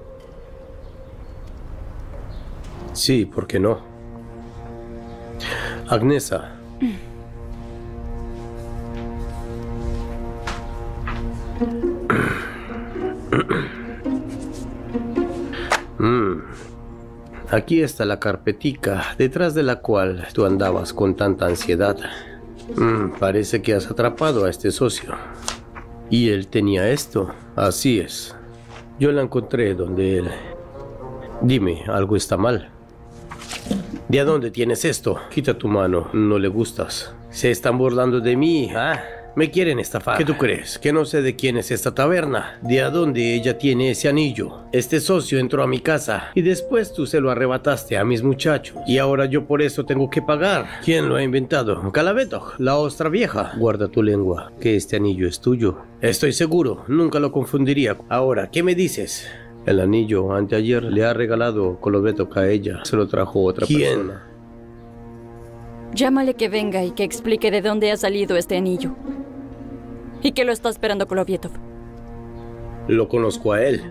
Sí, ¿por qué no? Agnesa. Aquí está la carpetica detrás de la cual tú andabas con tanta ansiedad. Parece que has atrapado a este socio. Y él tenía esto. Así es. Yo la encontré donde él... Dime, ¿algo está mal? ¿De dónde tienes esto? Quita tu mano, no le gustas. Se están burlando de mí, ¿ah? Me quieren estafar. ¿Qué tú crees? ¿Que no sé de quién es esta taberna? ¿De a dónde ella tiene ese anillo? Este socio entró a mi casa y después tú se lo arrebataste a mis muchachos. Y ahora yo por eso tengo que pagar. ¿Quién lo ha inventado? Calaveto, la ostra vieja. Guarda tu lengua, que este anillo es tuyo. Estoy seguro, nunca lo confundiría. Ahora, ¿qué me dices? El anillo anteayer le ha regalado Calaveto a ella. Se lo trajo otra persona. Llámale que venga y que explique de dónde ha salido este anillo. ¿Y qué lo está esperando Kolovietov? Lo conozco a él.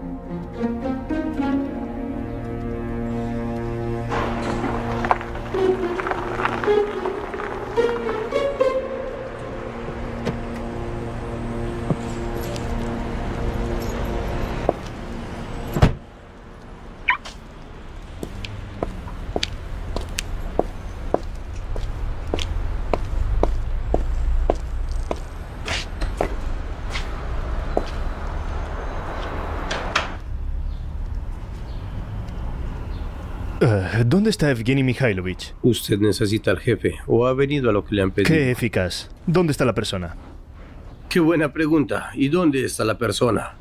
¿Dónde está Evgeny Mikhailovich? Usted necesita al jefe o ha venido a lo que le han pedido. Qué eficaz. ¿Dónde está la persona? Qué buena pregunta. ¿Y dónde está la persona?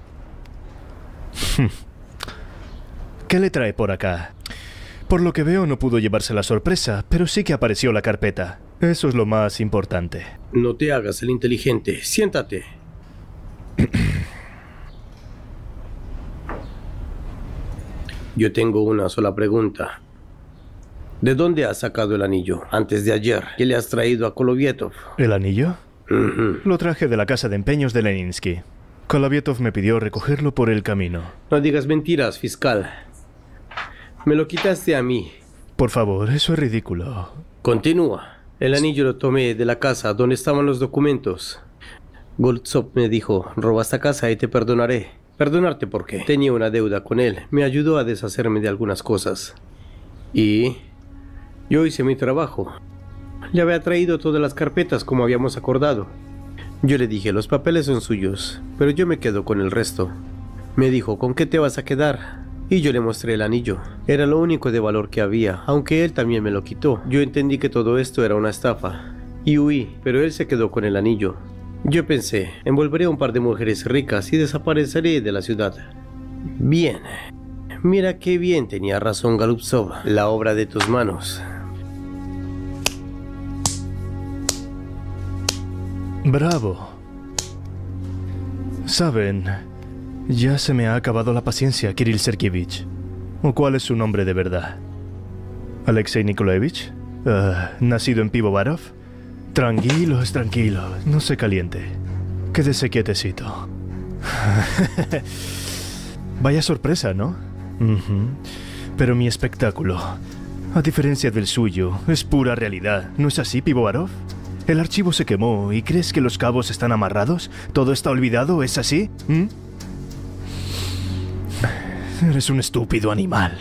¿Qué le trae por acá? Por lo que veo no pudo llevarse la sorpresa, pero sí que apareció la carpeta. Eso es lo más importante. No te hagas el inteligente. Siéntate. Yo tengo una sola pregunta. ¿De dónde has sacado el anillo antes de ayer? ¿Qué le has traído a Kolovietov? ¿El anillo? Lo traje de la casa de empeños de Leninsky. Kolovietov me pidió recogerlo por el camino. No digas mentiras, fiscal. Me lo quitaste a mí. Por favor, eso es ridículo. Continúa. El anillo lo tomé de la casa donde estaban los documentos. Goltsov me dijo, roba esta casa y te perdonaré. ¿Perdonarte por qué? Tenía una deuda con él. Me ayudó a deshacerme de algunas cosas. Y yo hice mi trabajo. Le había traído todas las carpetas como habíamos acordado. Yo le dije, los papeles son suyos, pero yo me quedo con el resto. Me dijo, ¿con qué te vas a quedar? Y yo le mostré el anillo. Era lo único de valor que había, aunque él también me lo quitó. Yo entendí que todo esto era una estafa. Y huí, pero él se quedó con el anillo. Yo pensé, envolveré a un par de mujeres ricas y desapareceré de la ciudad. Bien. Mira qué bien tenía razón Goltsov. La obra de tus manos. Bravo. Saben, ya se me ha acabado la paciencia, Kirill Sergeyevich. ¿O cuál es su nombre de verdad? ¿Alexei Nikolaevich? ¿Nacido en Pivovarov? Tranquilos, tranquilos, no se caliente. Quédese quietecito. Vaya sorpresa, ¿no? Pero mi espectáculo, a diferencia del suyo, es pura realidad. ¿No es así, Pivovarov? El archivo se quemó y ¿crees que los cabos están amarrados? ¿Todo está olvidado? ¿Es así? Eres un estúpido animal.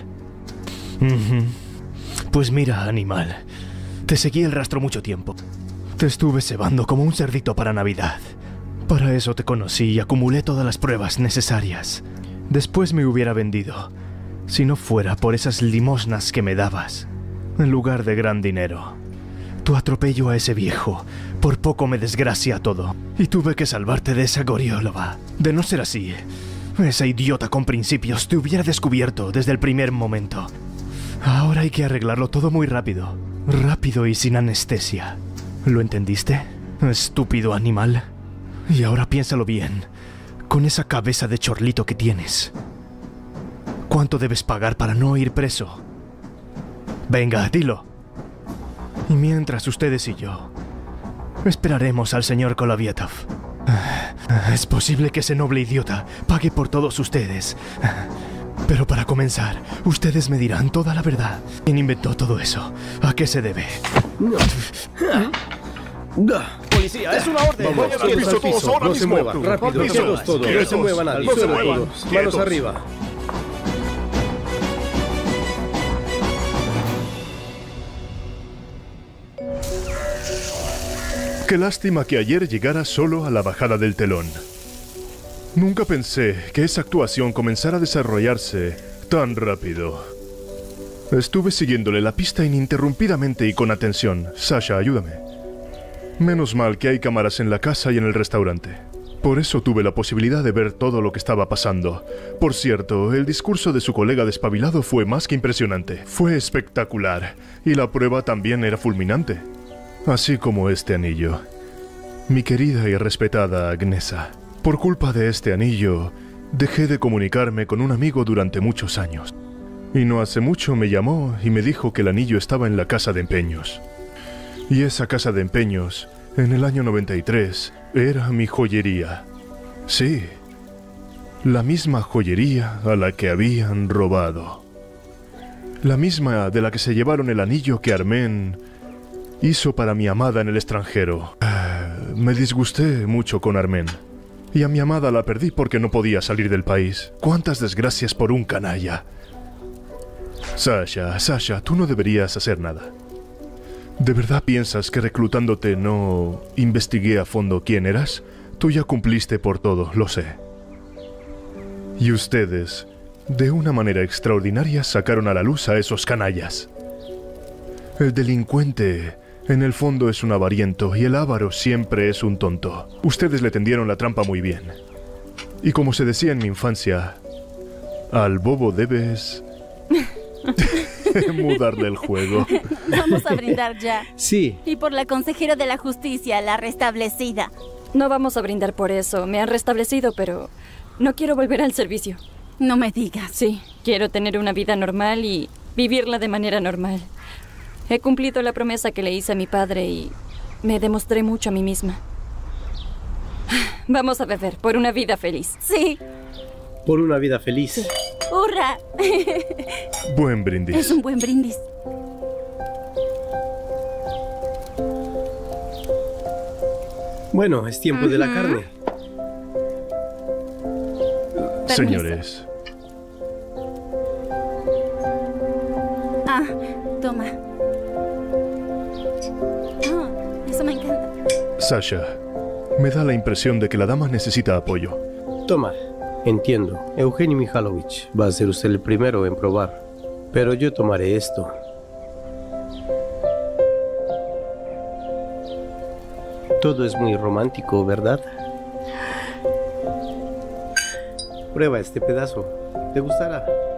Pues mira, animal, te seguí el rastro mucho tiempo. Te estuve cebando como un cerdito para Navidad. Para eso te conocí y acumulé todas las pruebas necesarias. Después me hubiera vendido, si no fuera por esas limosnas que me dabas, en lugar de gran dinero. Tu atropello a ese viejo, por poco me desgracia todo. Y tuve que salvarte de esa Goriolova. De no ser así, esa idiota con principios te hubiera descubierto desde el primer momento. Ahora hay que arreglarlo todo muy rápido. Rápido y sin anestesia. ¿Lo entendiste? Estúpido animal. Y ahora piénsalo bien. Con esa cabeza de chorlito que tienes, ¿cuánto debes pagar para no ir preso? Venga, dilo. Y mientras ustedes y yo esperaremos al señor Kolovietov. Es posible que ese noble idiota pague por todos ustedes. Pero para comenzar, ustedes me dirán toda la verdad. ¿Quién inventó todo eso? ¿A qué se debe? Policía, es una orden. Vamos, Vayan al piso. No se muevan. Rápido, todos. No se mueva nadie. Solo todos. Manos arriba. Qué lástima que ayer llegara solo a la bajada del telón. Nunca pensé que esa actuación comenzara a desarrollarse tan rápido. Estuve siguiéndole la pista ininterrumpidamente y con atención. Sasha, ayúdame. Menos mal que hay cámaras en la casa y en el restaurante. Por eso tuve la posibilidad de ver todo lo que estaba pasando. Por cierto, el discurso de su colega despabilado fue más que impresionante. Fue espectacular. Y la prueba también era fulminante. Así como este anillo. Mi querida y respetada Agnesa, por culpa de este anillo, dejé de comunicarme con un amigo durante muchos años. Y no hace mucho me llamó y me dijo que el anillo estaba en la casa de empeños. Y esa casa de empeños, en el año 93, era mi joyería. Sí, la misma joyería a la que habían robado. La misma de la que se llevaron el anillo que Armén hizo para mi amada en el extranjero. Me disgusté mucho con Armén. Y a mi amada la perdí porque no podía salir del país. ¡Cuántas desgracias por un canalla! Sasha, tú no deberías hacer nada. ¿De verdad piensas que reclutándote no investigué a fondo quién eras? Tú ya cumpliste por todo, lo sé. Y ustedes, de una manera extraordinaria, sacaron a la luz a esos canallas. El delincuente, en el fondo, es un avariento y el avaro siempre es un tonto. Ustedes le tendieron la trampa muy bien. Y como se decía en mi infancia, al bobo debes mudarle el juego. Vamos a brindar ya. Sí. Y por la consejera de la justicia, la restablecida. No vamos a brindar por eso. Me han restablecido, pero no quiero volver al servicio. No me digas. Sí, quiero tener una vida normal y vivirla de manera normal. He cumplido la promesa que le hice a mi padre y me demostré mucho a mí misma. Vamos a beber por una vida feliz. Sí. Por una vida feliz. Sí. ¡Hurra! Buen brindis. Es un buen brindis. Bueno, es tiempo de la carne. Señores. Ah, toma. Ah, eso me encanta. Sasha, me da la impresión de que la dama necesita apoyo. Toma, entiendo. Eugenio Mikhailovich, va a ser usted el primero en probar. Pero yo tomaré esto. Todo es muy romántico, ¿verdad? Prueba este pedazo. ¿Te gustará?